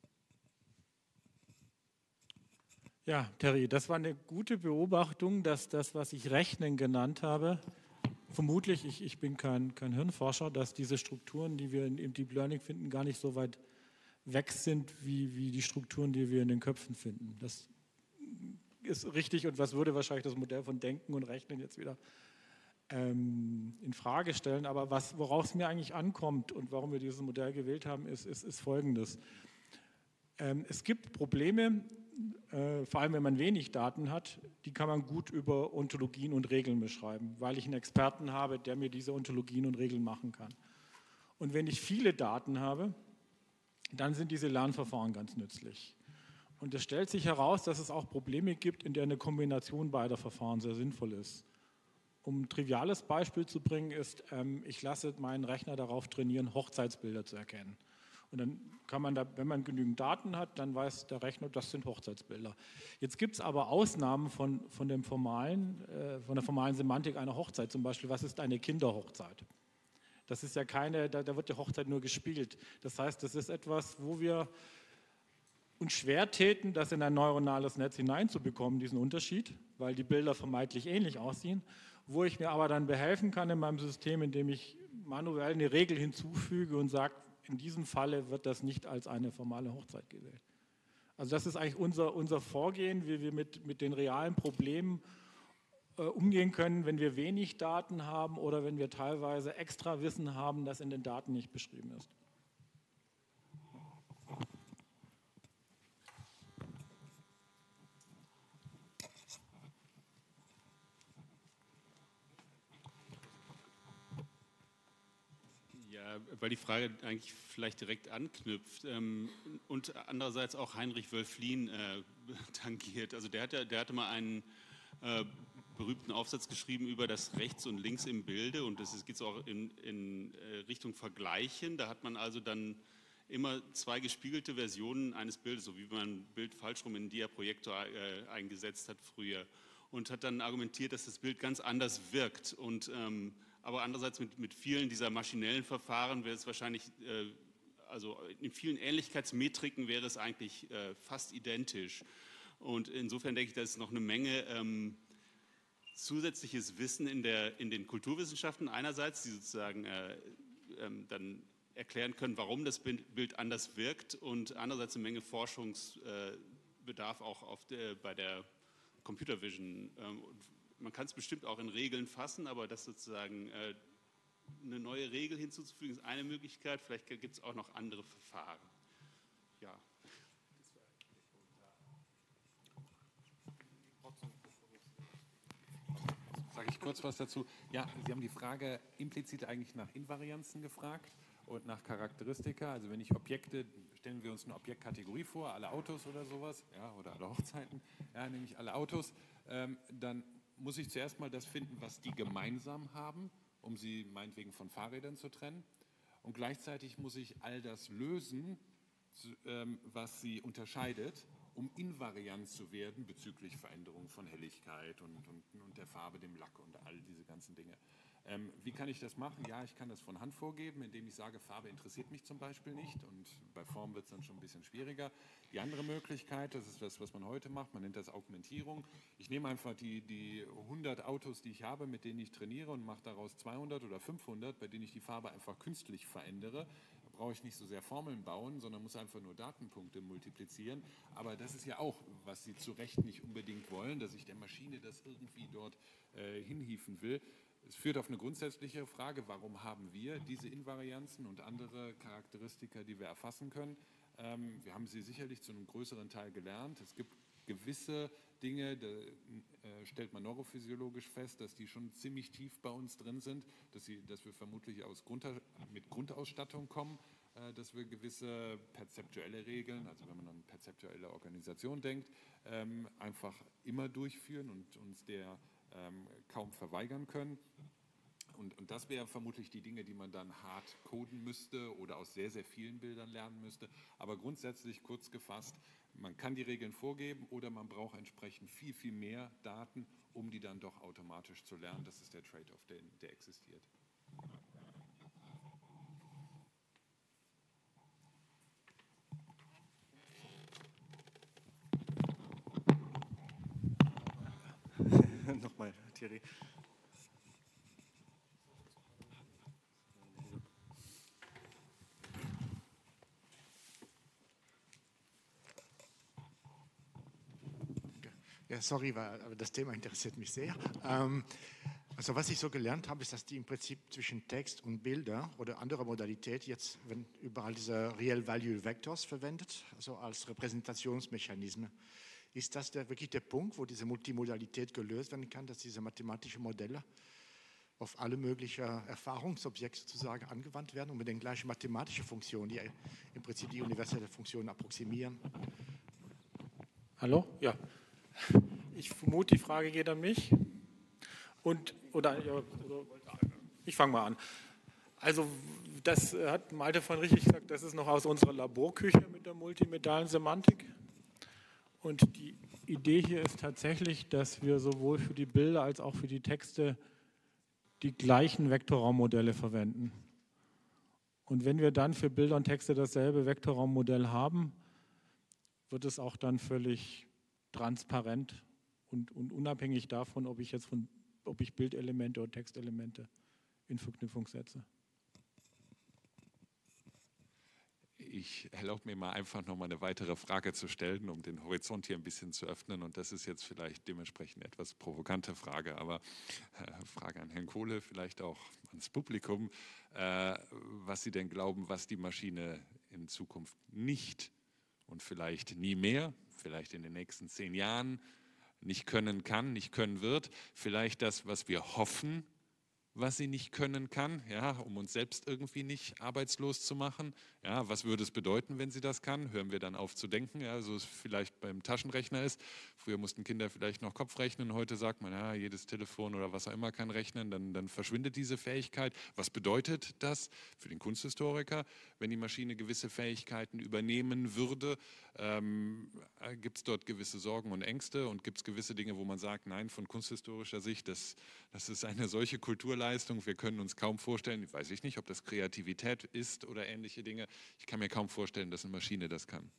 Ja, Terry, das war eine gute Beobachtung, dass das, was ich Rechnen genannt habe, vermutlich, ich bin kein Hirnforscher, dass diese Strukturen, die wir im Deep Learning finden, gar nicht so weit weg sind, wie die Strukturen, die wir in den Köpfen finden. Das ist richtig und was würde wahrscheinlich das Modell von Denken und Rechnen jetzt wieder in Frage stellen. Aber worauf es mir eigentlich ankommt und warum wir dieses Modell gewählt haben, ist Folgendes. Es gibt Probleme, vor allem wenn man wenig Daten hat, die kann man gut über Ontologien und Regeln beschreiben, weil ich einen Experten habe, der mir diese Ontologien und Regeln machen kann. Und wenn ich viele Daten habe, dann sind diese Lernverfahren ganz nützlich. Und es stellt sich heraus, dass es auch Probleme gibt, in der eine Kombination beider Verfahren sehr sinnvoll ist. Um ein triviales Beispiel zu bringen, ist, ich lasse meinen Rechner darauf trainieren, Hochzeitsbilder zu erkennen. Und dann kann man da, wenn man genügend Daten hat, dann weiß der Rechner, das sind Hochzeitsbilder. Jetzt gibt es aber Ausnahmen von der formalen Semantik einer Hochzeit. Zum Beispiel, was ist eine Kinderhochzeit? Das ist ja keine, da wird die Hochzeit nur gespielt. Das heißt, das ist etwas, wo wir uns schwer täten, das in ein neuronales Netz hineinzubekommen, diesen Unterschied, weil die Bilder vermeintlich ähnlich aussehen, wo ich mir aber dann behelfen kann in meinem System, indem ich manuell eine Regel hinzufüge und sage, in diesem Falle wird das nicht als eine formale Hochzeit gewählt. Also das ist eigentlich unser Vorgehen, wie wir mit den realen Problemen umgehen können, wenn wir wenig Daten haben oder wenn wir teilweise extra Wissen haben, das in den Daten nicht beschrieben ist. Weil die Frage eigentlich vielleicht direkt anknüpft und andererseits auch Heinrich Wölfflin tangiert. Also der hatte mal einen berühmten Aufsatz geschrieben über das Rechts und Links im Bilde und das geht auch in Richtung Vergleichen. Da hat man also dann immer zwei gespiegelte Versionen eines Bildes, so wie man ein Bild falsch rum in einen Diaprojektor eingesetzt hat früher und hat dann argumentiert, dass das Bild ganz anders wirkt und aber andererseits mit vielen dieser maschinellen Verfahren wäre es wahrscheinlich, also in vielen Ähnlichkeitsmetriken wäre es eigentlich fast identisch. Und insofern denke ich, da ist noch eine Menge zusätzliches Wissen in den Kulturwissenschaften einerseits, die sozusagen dann erklären können, warum das Bild anders wirkt und andererseits eine Menge Forschungsbedarf auch bei der Computer Vision. Man kann es bestimmt auch in Regeln fassen, aber das sozusagen eine neue Regel hinzuzufügen, ist eine Möglichkeit. Vielleicht gibt es auch noch andere Verfahren. Ja. ich kurz was dazu. Ja, Sie haben die Frage implizit eigentlich nach Invarianzen gefragt und nach Charakteristika. Also wenn ich Objekte, stellen wir uns eine Objektkategorie vor, alle Autos oder sowas, ja, oder alle Hochzeiten, ja, nämlich alle Autos, dann muss ich zuerst mal das finden, was die gemeinsam haben, um sie meinetwegen von Fahrrädern zu trennen. Und gleichzeitig muss ich all das lösen, was sie unterscheidet, um invariant zu werden bezüglich Veränderung von Helligkeit und der Farbe, dem Lack und all diese ganzen Dinge. Wie kann ich das machen? Ja, ich kann das von Hand vorgeben, indem ich sage, Farbe interessiert mich zum Beispiel nicht und bei Form wird es dann schon ein bisschen schwieriger. Die andere Möglichkeit, das ist das, was man heute macht, man nennt das Augmentierung. Ich nehme einfach die 100 Autos, die ich habe, mit denen ich trainiere und mache daraus 200 oder 500, bei denen ich die Farbe einfach künstlich verändere. Da brauche ich nicht so sehr Formeln bauen, sondern muss einfach nur Datenpunkte multiplizieren. Aber das ist ja auch, was Sie zu Recht nicht unbedingt wollen, dass ich der Maschine das irgendwie dort hinhieven will. Es führt auf eine grundsätzliche Frage, warum haben wir diese Invarianzen und andere Charakteristika, die wir erfassen können? Wir haben sie sicherlich zu einem größeren Teil gelernt. Es gibt gewisse Dinge, da stellt man neurophysiologisch fest, dass die schon ziemlich tief bei uns drin sind, dass wir vermutlich mit Grundausstattung kommen, dass wir gewisse perzeptuelle Regeln, also wenn man an perzeptuelle Organisation denkt, einfach immer durchführen und uns der kaum verweigern können. Und das wären vermutlich die Dinge, die man dann hart coden müsste oder aus sehr, sehr vielen Bildern lernen müsste. Aber grundsätzlich, kurz gefasst, man kann die Regeln vorgeben oder man braucht entsprechend viel, viel mehr Daten, um die dann doch automatisch zu lernen. Das ist der Trade-off, der existiert. Nochmal, Thierry. Ja, sorry, aber das Thema interessiert mich sehr. Also was ich so gelernt habe, ist, dass die im Prinzip zwischen Text und Bilder oder anderer Modalität jetzt, wenn überall diese Real Value Vectors verwendet, also als Repräsentationsmechanismen, ist das wirklich der Punkt, wo diese Multimodalität gelöst werden kann, dass diese mathematischen Modelle auf alle möglichen Erfahrungsobjekte sozusagen angewandt werden und mit den gleichen mathematischen Funktionen, die im Prinzip die universelle Funktion approximieren? Hallo? Ja. Ich vermute, die Frage geht an mich. Ich fange mal an. Also das hat Malte von richtig gesagt, das ist noch aus unserer Laborküche mit der multimedialen Semantik. Und die Idee hier ist tatsächlich, dass wir sowohl für die Bilder als auch für die Texte die gleichen Vektorraummodelle verwenden. Und wenn wir dann für Bilder und Texte dasselbe Vektorraummodell haben, wird es auch dann völlig transparent und unabhängig davon, ob ich Bildelemente oder Textelemente in Verknüpfung setze. Ich erlaube mir mal einfach noch mal eine weitere Frage zu stellen, um den Horizont hier ein bisschen zu öffnen. Und das ist jetzt vielleicht dementsprechend eine etwas provokante Frage, aber Frage an Herrn Kohle, vielleicht auch ans Publikum, was Sie denn glauben, was die Maschine in Zukunft nicht und vielleicht nie mehr, vielleicht in den nächsten 10 Jahren nicht können kann, nicht können wird. Vielleicht das, was wir hoffen, was sie nicht können kann, ja, um uns selbst irgendwie nicht arbeitslos zu machen. Ja, was würde es bedeuten, wenn sie das kann? Hören wir dann auf zu denken, ja, so es vielleicht beim Taschenrechner ist. Früher mussten Kinder vielleicht noch Kopf rechnen, heute sagt man, ja, jedes Telefon oder was auch immer kann rechnen, dann verschwindet diese Fähigkeit. Was bedeutet das für den Kunsthistoriker, wenn die Maschine gewisse Fähigkeiten übernehmen würde? Gibt es dort gewisse Sorgen und Ängste und gibt es gewisse Dinge, wo man sagt, nein, von kunsthistorischer Sicht, das ist eine solche Kulturleistung, wir können uns kaum vorstellen, weiß ich nicht, ob das Kreativität ist oder ähnliche Dinge, ich kann mir kaum vorstellen, dass eine Maschine das kann.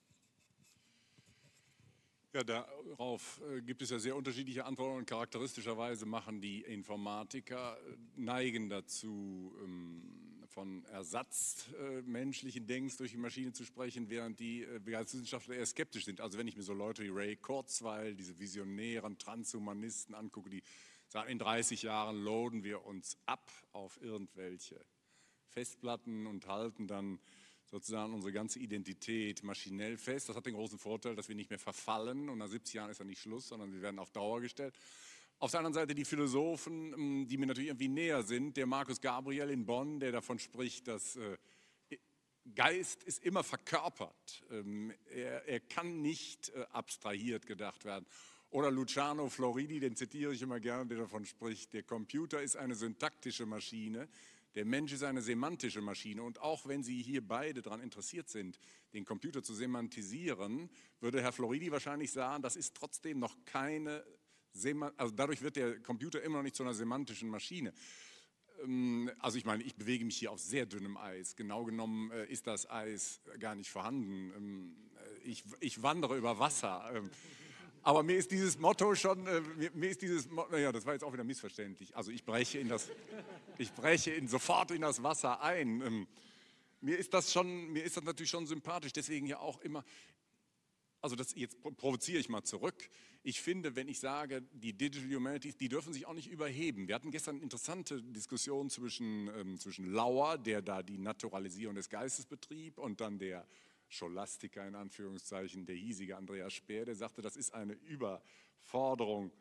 Ja, darauf gibt es ja sehr unterschiedliche Antworten und charakteristischerweise machen die Informatiker neigen dazu, von Ersatz menschlichen Denkens durch die Maschine zu sprechen, während die Geisteswissenschaftler eher skeptisch sind. Also wenn ich mir so Leute wie Ray Kurzweil, diese visionären Transhumanisten angucke, die sagen, in 30 Jahren loaden wir uns ab auf irgendwelche Festplatten und halten dann sozusagen unsere ganze Identität maschinell fest. Das hat den großen Vorteil, dass wir nicht mehr verfallen und nach 70 Jahren ist ja nicht Schluss, sondern wir werden auf Dauer gestellt. Auf der anderen Seite die Philosophen, die mir natürlich irgendwie näher sind, der Markus Gabriel in Bonn, der davon spricht, dass Geist ist immer verkörpert. Er kann nicht abstrahiert gedacht werden. Oder Luciano Floridi, den zitiere ich immer gerne, der davon spricht, der Computer ist eine syntaktische Maschine, der Mensch ist eine semantische Maschine. Und auch wenn Sie hier beide daran interessiert sind, den Computer zu semantisieren, würde Herr Floridi wahrscheinlich sagen, das ist trotzdem noch keine, also dadurch wird der Computer immer noch nicht zu einer semantischen Maschine. Also ich meine, ich bewege mich hier auf sehr dünnem Eis. Genau genommen ist das Eis gar nicht vorhanden. Ich wandere über Wasser. Aber mir ist dieses Motto schon, naja, das war jetzt auch wieder missverständlich. Also ich breche sofort in das Wasser ein. Mir ist das natürlich schon sympathisch, deswegen ja auch immer, also jetzt provoziere ich mal zurück. Ich finde, wenn ich sage, die Digital Humanities, die dürfen sich auch nicht überheben. Wir hatten gestern eine interessante Diskussion zwischen Lauer, der da die Naturalisierung des Geistes betrieb, und dann der Scholastiker in Anführungszeichen, der hiesige Andreas Speer, der sagte, das ist eine Überforderung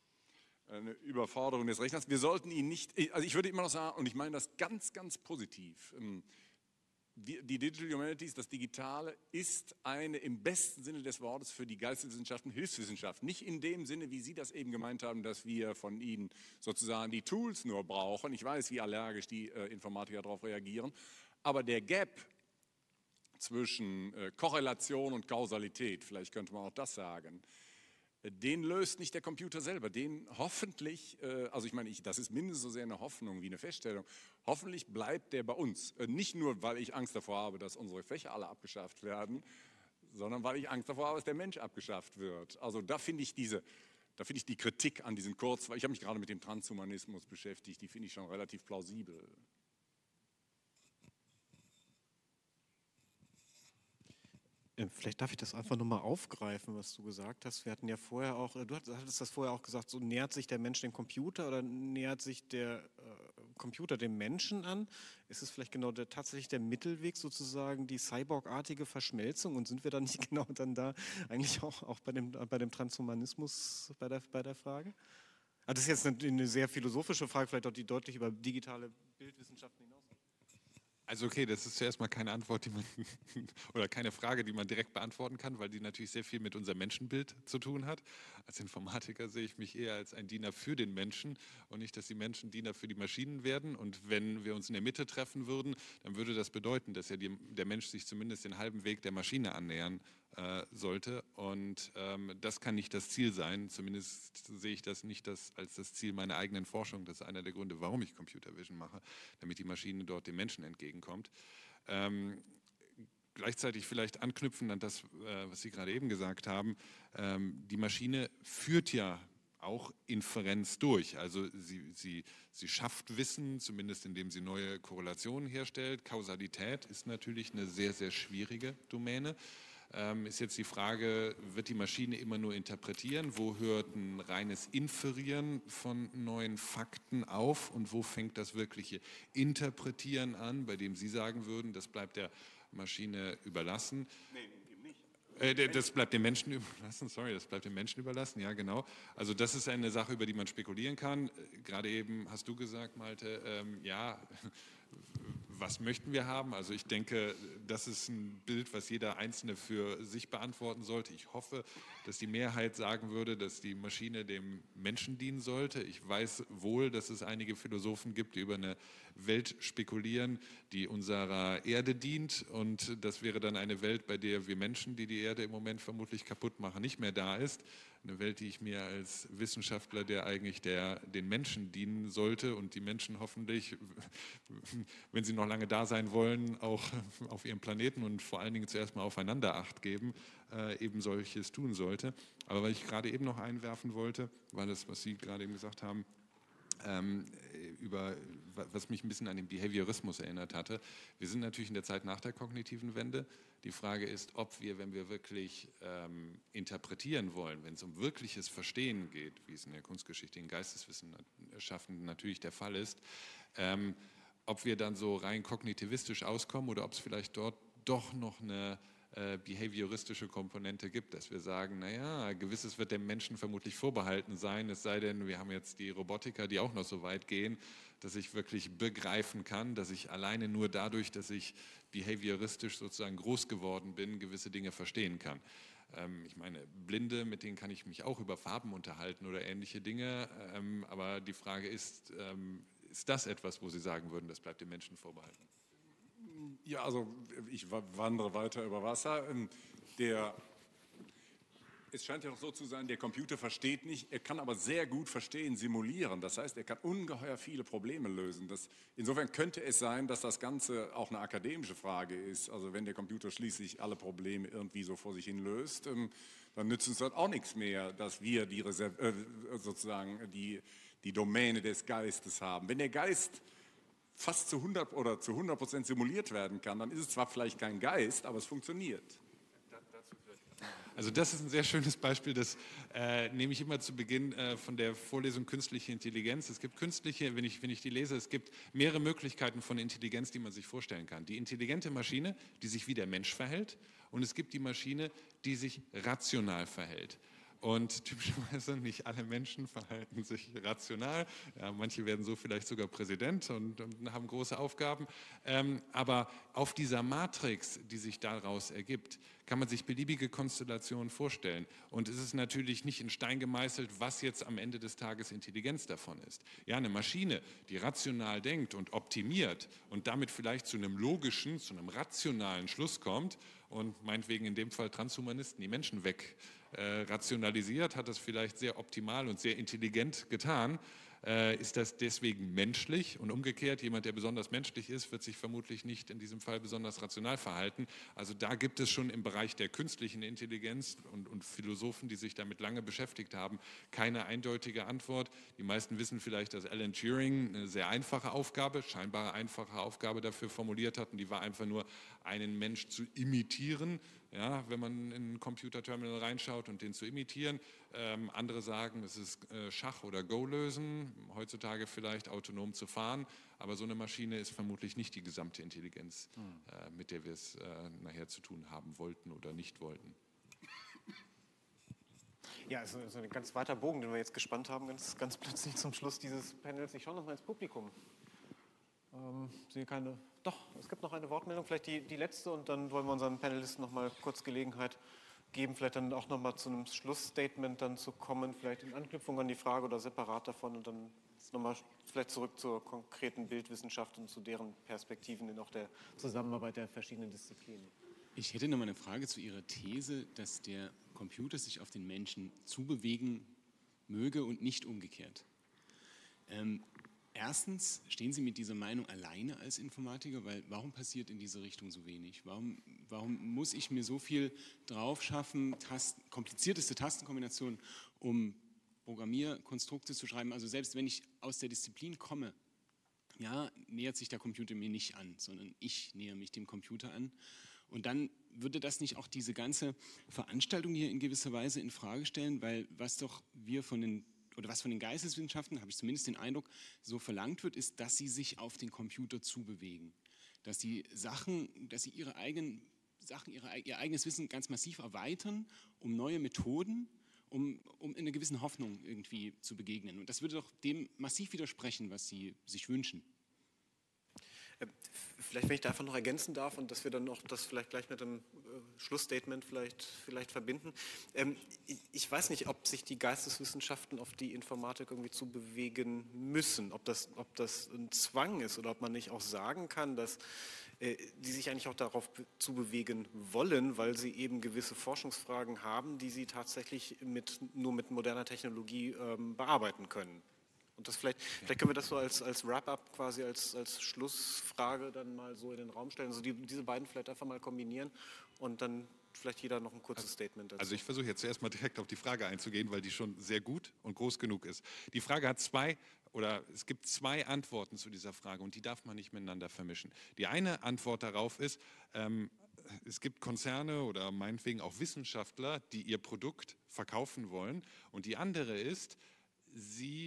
des Rechners. Wir sollten ihn nicht, also ich würde immer noch sagen, und ich meine das ganz, ganz positiv, die Digital Humanities, das Digitale, ist eine im besten Sinne des Wortes für die Geisteswissenschaften Hilfswissenschaft. Nicht in dem Sinne, wie Sie das eben gemeint haben, dass wir von Ihnen sozusagen die Tools nur brauchen. Ich weiß, wie allergisch die Informatiker darauf reagieren, aber der Gap zwischen Korrelation und Kausalität, vielleicht könnte man auch das sagen, den löst nicht der Computer selber, den hoffentlich, also ich meine, das ist mindestens so sehr eine Hoffnung wie eine Feststellung, hoffentlich bleibt der bei uns. Nicht nur, weil ich Angst davor habe, dass unsere Fächer alle abgeschafft werden, sondern weil ich Angst davor habe, dass der Mensch abgeschafft wird. Also da finde ich die Kritik an diesen weil ich habe mich gerade mit dem Transhumanismus beschäftigt, die finde ich schon relativ plausibel. Vielleicht darf ich das einfach nochmal aufgreifen, was du gesagt hast. Wir hatten ja vorher auch, du hattest das vorher auch gesagt, so nähert sich der Mensch dem Computer oder nähert sich der Computer dem Menschen an? Ist es vielleicht genau tatsächlich der Mittelweg, sozusagen die Cyborg-artige Verschmelzung, und sind wir dann nicht genau dann da eigentlich auch bei dem Transhumanismus bei der Frage? Also das ist jetzt eine sehr philosophische Frage, vielleicht auch die deutlich über digitale Bildwissenschaften hinaus. Also okay, das ist zuerst mal keine Antwort, oder keine Frage, die man direkt beantworten kann, weil die natürlich sehr viel mit unserem Menschenbild zu tun hat. Als Informatiker sehe ich mich eher als ein Diener für den Menschen und nicht, dass die Menschen Diener für die Maschinen werden. Und wenn wir uns in der Mitte treffen würden, dann würde das bedeuten, dass ja der Mensch sich zumindest den halben Weg der Maschine annähern sollte. Und das kann nicht das Ziel sein. Zumindest sehe ich das nicht als das Ziel meiner eigenen Forschung. Das ist einer der Gründe, warum ich Computer Vision mache, damit die Maschine dort dem Menschen entgegenkommt. Gleichzeitig vielleicht anknüpfen an das, was Sie gerade eben gesagt haben. Die Maschine führt ja auch Inferenz durch. Also sie schafft Wissen, zumindest indem sie neue Korrelationen herstellt. Kausalität ist natürlich eine sehr, sehr schwierige Domäne. Ist jetzt die Frage, wird die Maschine immer nur interpretieren? Wo hört ein reines Inferieren von neuen Fakten auf und wo fängt das wirkliche Interpretieren an, bei dem Sie sagen würden, das bleibt der Maschine überlassen? Nee, eben nicht. Das bleibt dem Menschen überlassen, das bleibt dem Menschen überlassen, ja genau. Also das ist eine Sache, über die man spekulieren kann. Gerade eben hast du gesagt, Malte, ja, was möchten wir haben? Also ich denke, das ist ein Bild, was jeder Einzelne für sich beantworten sollte. Ich hoffe, dass die Mehrheit sagen würde, dass die Maschine dem Menschen dienen sollte. Ich weiß wohl, dass es einige Philosophen gibt, die über eine Welt spekulieren, die unserer Erde dient. Und das wäre dann eine Welt, bei der wir Menschen, die die Erde im Moment vermutlich kaputt machen, nicht mehr da ist. Eine Welt, die ich mir als Wissenschaftler, der eigentlich den Menschen dienen sollte und die Menschen hoffentlich, wenn sie noch lange da sein wollen, auch auf ihrem Planeten und vor allen Dingen zuerst mal aufeinander Acht geben, eben solches tun sollte. Aber was ich gerade eben noch einwerfen wollte, war das, was Sie gerade eben gesagt haben, was mich ein bisschen an den Behaviorismus erinnert hatte. Wir sind natürlich in der Zeit nach der kognitiven Wende. Die Frage ist, ob wir, wenn wir wirklich interpretieren wollen, wenn es um wirkliches Verstehen geht, wie es in der Kunstgeschichte, in Geisteswissenschaften natürlich der Fall ist, ob wir dann so rein kognitivistisch auskommen oder ob es vielleicht dort doch noch eine behavioristische Komponente gibt, dass wir sagen, naja, gewisses wird dem Menschen vermutlich vorbehalten sein, es sei denn, wir haben jetzt die Robotiker, die auch noch so weit gehen, dass ich wirklich begreifen kann, dass ich alleine nur dadurch, dass ich behavioristisch sozusagen groß geworden bin, gewisse Dinge verstehen kann. Ich meine, Blinde, mit denen kann ich mich auch über Farben unterhalten oder ähnliche Dinge, aber die Frage ist das etwas, wo Sie sagen würden, das bleibt dem Menschen vorbehalten? Ja, also ich wandere weiter über Wasser. Es scheint ja noch so zu sein, der Computer versteht nicht, er kann aber sehr gut verstehen, simulieren. Das heißt, er kann ungeheuer viele Probleme lösen. Insofern könnte es sein, dass das Ganze auch eine akademische Frage ist. Also wenn der Computer schließlich alle Probleme irgendwie so vor sich hin löst, dann nützt uns das auch nichts mehr, dass wir sozusagen die Domäne des Geistes haben. Wenn der Geist fast zu 100% simuliert werden kann, dann ist es zwar vielleicht kein Geist, aber es funktioniert. Also das ist ein sehr schönes Beispiel, das nehme ich immer zu Beginn von der Vorlesung Künstliche Intelligenz. Es gibt künstliche, wenn ich die lese, es gibt mehrere Möglichkeiten von Intelligenz, die man sich vorstellen kann. Die intelligente Maschine, die sich wie der Mensch verhält, und es gibt die Maschine, die sich rational verhält. Und typischerweise nicht alle Menschen verhalten sich rational. Ja, manche werden so vielleicht sogar Präsident und haben große Aufgaben. Aber auf dieser Matrix, die sich daraus ergibt, kann man sich beliebige Konstellationen vorstellen. Und es ist natürlich nicht in Stein gemeißelt, was jetzt am Ende des Tages Intelligenz davon ist. Ja, eine Maschine, die rational denkt und optimiert und damit vielleicht zu einem logischen, zu einem rationalen Schluss kommt und meinetwegen in dem Fall Transhumanisten die Menschen rationalisiert, hat das vielleicht sehr optimal und sehr intelligent getan, ist das deswegen menschlich, und umgekehrt, jemand, der besonders menschlich ist, wird sich vermutlich nicht in diesem Fall besonders rational verhalten. Also da gibt es schon im Bereich der künstlichen Intelligenz und Philosophen, die sich damit lange beschäftigt haben, keine eindeutige Antwort. Die meisten wissen vielleicht, dass Alan Turing eine sehr einfache Aufgabe, scheinbar einfache Aufgabe dafür formuliert hat, und die war einfach nur, einen Mensch zu imitieren. Ja, wenn man in ein Computerterminal reinschaut und den zu imitieren. Andere sagen, es ist Schach oder Go lösen, heutzutage vielleicht autonom zu fahren, aber so eine Maschine ist vermutlich nicht die gesamte Intelligenz, mit der wir es nachher zu tun haben wollten oder nicht wollten. Ja, es ist ein ganz weiter Bogen, den wir jetzt gespannt haben, ganz plötzlich zum Schluss dieses Panels. Ich schaue noch mal ins Publikum. Sehe keine. Doch, es gibt noch eine Wortmeldung, vielleicht die letzte, und dann wollen wir unseren Panelisten noch mal kurz Gelegenheit geben, vielleicht dann auch noch mal zu einem Schlussstatement dann zu kommen, vielleicht in Anknüpfung an die Frage oder separat davon, und dann noch mal vielleicht zurück zur konkreten Bildwissenschaft und zu deren Perspektiven in auch der Zusammenarbeit der verschiedenen Disziplinen. Ich hätte noch mal eine Frage zu Ihrer These, dass der Computer sich auf den Menschen zubewegen möge und nicht umgekehrt. Erstens, stehen Sie mit dieser Meinung alleine als Informatiker? Weil warum passiert in diese Richtung so wenig? Warum muss ich mir so viel drauf schaffen, komplizierteste Tastenkombinationen, um Programmierkonstrukte zu schreiben? Also selbst wenn ich aus der Disziplin komme, ja, nähert sich der Computer mir nicht an, sondern ich nähere mich dem Computer an. Und dann würde das nicht auch diese ganze Veranstaltung hier in gewisser Weise in Frage stellen, weil was von den Geisteswissenschaften, habe ich zumindest den Eindruck, so verlangt wird, ist, dass sie sich auf den Computer zubewegen. Dass sie ihr eigenes Wissen ganz massiv erweitern, um neue Methoden, um in einer gewissen Hoffnung irgendwie zu begegnen. Und das würde doch dem massiv widersprechen, was sie sich wünschen. Vielleicht, wenn ich da einfach noch ergänzen darf, und dass wir dann auch das vielleicht gleich mit einem Schlussstatement vielleicht verbinden. Ich weiß nicht, ob sich die Geisteswissenschaften auf die Informatik irgendwie zubewegen müssen, ob das ein Zwang ist oder ob man nicht auch sagen kann, dass die sich eigentlich auch darauf zubewegen wollen, weil sie eben gewisse Forschungsfragen haben, die sie tatsächlich nur mit moderner Technologie bearbeiten können. Und das vielleicht können wir das so als Wrap-up quasi, als Schlussfrage dann mal so in den Raum stellen. Also diese beiden vielleicht einfach mal kombinieren und dann vielleicht jeder noch ein kurzes Statement dazu. Also ich versuche jetzt zuerst mal direkt auf die Frage einzugehen, weil die schon sehr gut und groß genug ist. Die Frage hat es gibt zwei Antworten zu dieser Frage, und die darf man nicht miteinander vermischen. Die eine Antwort darauf ist, es gibt Konzerne oder meinetwegen auch Wissenschaftler, die ihr Produkt verkaufen wollen, und die andere ist,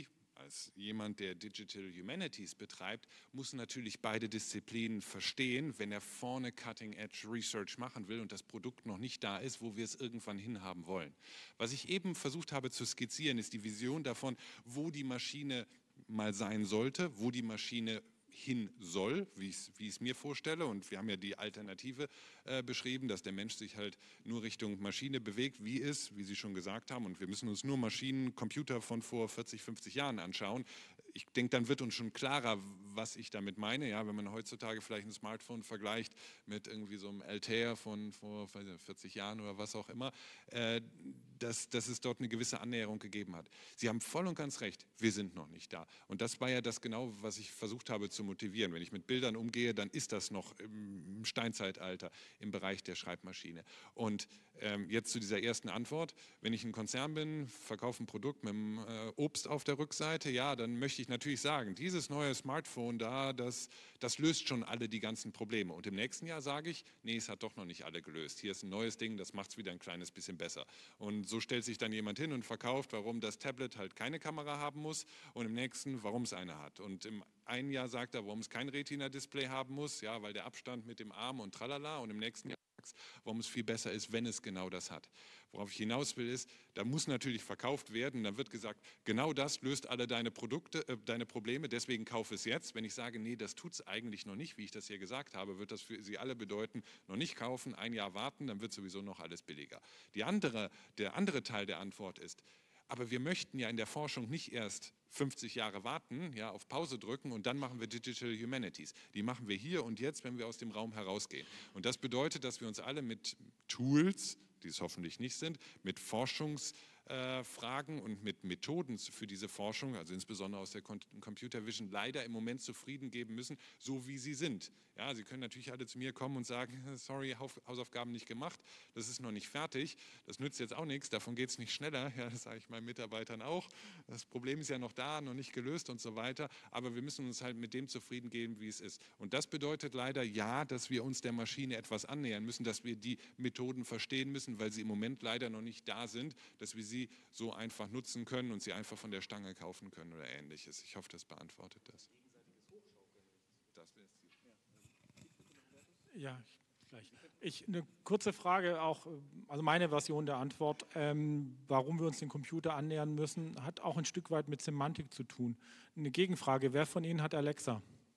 als jemand, der Digital Humanities betreibt, muss natürlich beide Disziplinen verstehen, wenn er vorne Cutting-Edge Research machen will und das Produkt noch nicht da ist, wo wir es irgendwann hinhaben wollen. Was ich eben versucht habe zu skizzieren, ist die Vision davon, wo die Maschine mal sein sollte, wo die Maschine hin soll, wie ich es mir vorstelle. Und wir haben ja die Alternative beschrieben, dass der Mensch sich halt nur Richtung Maschine bewegt, wie Sie schon gesagt haben. Und wir müssen uns nur Maschinen, Computer von vor 40, 50 Jahren anschauen. Ich denke, dann wird uns schon klarer, was ich damit meine. Ja, wenn man heutzutage vielleicht ein Smartphone vergleicht mit irgendwie so einem Altair von vor 40 Jahren oder was auch immer, dass es dort eine gewisse Annäherung gegeben hat. Sie haben voll und ganz recht, wir sind noch nicht da. Und das war ja das genau, was ich versucht habe zu motivieren. Wenn ich mit Bildern umgehe, dann ist das noch im Steinzeitalter im Bereich der Schreibmaschine. Und jetzt zu dieser ersten Antwort. Wenn ich ein Konzern bin, verkaufe ein Produkt mit einem Obst auf der Rückseite, ja, dann möchte ich natürlich sagen, dieses neue Smartphone da, das löst schon alle die ganzen Probleme. Und im nächsten Jahr sage ich, nee, es hat doch noch nicht alle gelöst. Hier ist ein neues Ding, das macht es wieder ein kleines bisschen besser. Und so stellt sich dann jemand hin und verkauft, warum das Tablet halt keine Kamera haben muss und im nächsten, warum es eine hat. Und im einen Jahr sagt er, warum es kein Retina-Display haben muss, ja, weil der Abstand mit dem Arm und tralala, und im nächsten Jahr warum es viel besser ist, wenn es genau das hat. Worauf ich hinaus will ist, da muss natürlich verkauft werden, dann wird gesagt, genau das löst alle deine Probleme, deswegen kauf es jetzt. Wenn ich sage, nee, das tut es eigentlich noch nicht, wie ich das hier gesagt habe, wird das für Sie alle bedeuten, noch nicht kaufen, ein Jahr warten, dann wird sowieso noch alles billiger. Der andere Teil der Antwort ist, aber wir möchten ja in der Forschung nicht erst 50 Jahre warten, ja, auf Pause drücken und dann machen wir Digital Humanities. Die machen wir hier und jetzt, wenn wir aus dem Raum herausgehen. Und das bedeutet, dass wir uns alle mit Tools, die es hoffentlich nicht sind, mit Forschungsfragen und mit Methoden für diese Forschung, also insbesondere aus der Computer Vision, leider im Moment zufrieden geben müssen, so wie sie sind. Ja, Sie können natürlich alle zu mir kommen und sagen, sorry, Hausaufgaben nicht gemacht, das ist noch nicht fertig, das nützt jetzt auch nichts, davon geht es nicht schneller, ja, das sage ich meinen Mitarbeitern auch. Das Problem ist ja noch da, noch nicht gelöst und so weiter, aber wir müssen uns halt mit dem zufrieden geben, wie es ist. Und das bedeutet leider, ja, dass wir uns der Maschine etwas annähern müssen, dass wir die Methoden verstehen müssen, weil sie im Moment leider noch nicht da sind, dass wir sie so einfach nutzen können und sie einfach von der Stange kaufen können oder Ähnliches. Ich hoffe, das beantwortet das. Das wäre es. Ja, gleich. Eine kurze Frage auch, also meine Version der Antwort, warum wir uns dem Computer annähern müssen, hat auch ein Stück weit mit Semantik zu tun. Eine Gegenfrage, wer von Ihnen hat Alexa?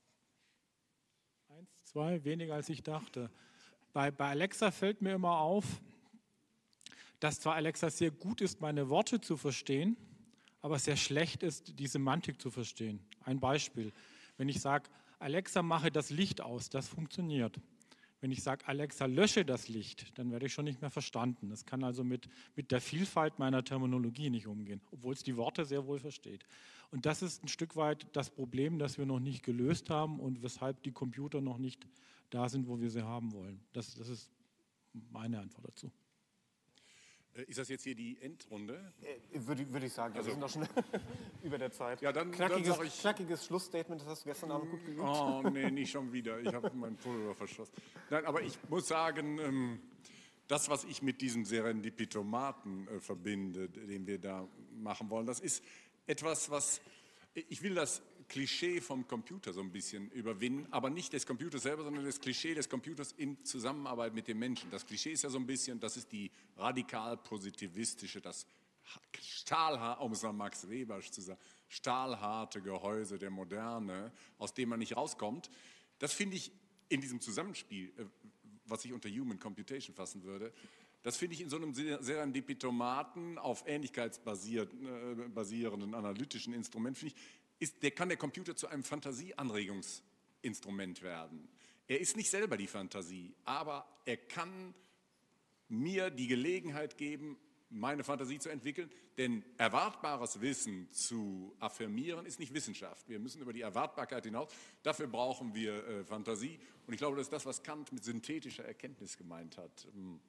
1, 2, weniger als ich dachte. Bei Alexa fällt mir immer auf, dass zwar Alexa sehr gut ist, meine Worte zu verstehen, aber sehr schlecht ist, die Semantik zu verstehen. Ein Beispiel, wenn ich sage, Alexa, mache das Licht aus, das funktioniert. Wenn ich sage, Alexa, lösche das Licht, dann werde ich schon nicht mehr verstanden. Das kann also mit der Vielfalt meiner Terminologie nicht umgehen, obwohl es die Worte sehr wohl versteht. Und das ist ein Stück weit das Problem, das wir noch nicht gelöst haben und weshalb die Computer noch nicht da sind, wo wir sie haben wollen. Das ist meine Antwort dazu. Ist das jetzt hier die Endrunde? Würde ich sagen, also, wir sind doch schon über der Zeit. Ja, dann sage ich... Knackiges Schlussstatement, das hast du gestern Abend gut geübt. Oh, nee, nicht schon wieder. Ich habe meinen Pulver verschossen. Nein, aber ich muss sagen, das, was ich mit diesem Serendipitomaten verbinde, den wir da machen wollen, das ist etwas, was... Ich will das Klischee vom Computer so ein bisschen überwinden, aber nicht des Computers selber, sondern das Klischee des Computers in Zusammenarbeit mit dem Menschen. Das Klischee ist ja so ein bisschen, das ist die radikal positivistische, das um es an Max Weber zu sagen, stahlharte Gehäuse der Moderne, aus dem man nicht rauskommt. Das finde ich in diesem Zusammenspiel, was ich unter Human Computation fassen würde, das finde ich in so einem Serendipitomaten auf ähnlichkeitsbasierenden analytischen Instrument, finde ich, kann der Computer zu einem Fantasieanregungsinstrument werden. Er ist nicht selber die Fantasie, aber er kann mir die Gelegenheit geben, meine Fantasie zu entwickeln, denn erwartbares Wissen zu affirmieren ist nicht Wissenschaft. Wir müssen über die Erwartbarkeit hinaus, dafür brauchen wir Fantasie und ich glaube, das ist das, was Kant mit synthetischer Erkenntnis gemeint hat.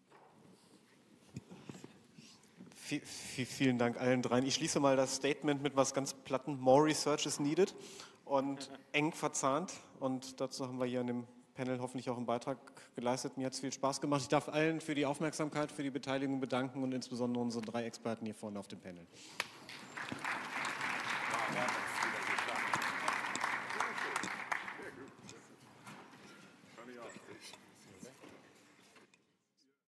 Vielen Dank allen dreien. Ich schließe mal das Statement mit was ganz platten. More research is needed und eng verzahnt. Und dazu haben wir hier in dem Panel hoffentlich auch einen Beitrag geleistet. Mir hat es viel Spaß gemacht. Ich darf allen für die Aufmerksamkeit, für die Beteiligung bedanken und insbesondere unsere 3 Experten hier vorne auf dem Panel.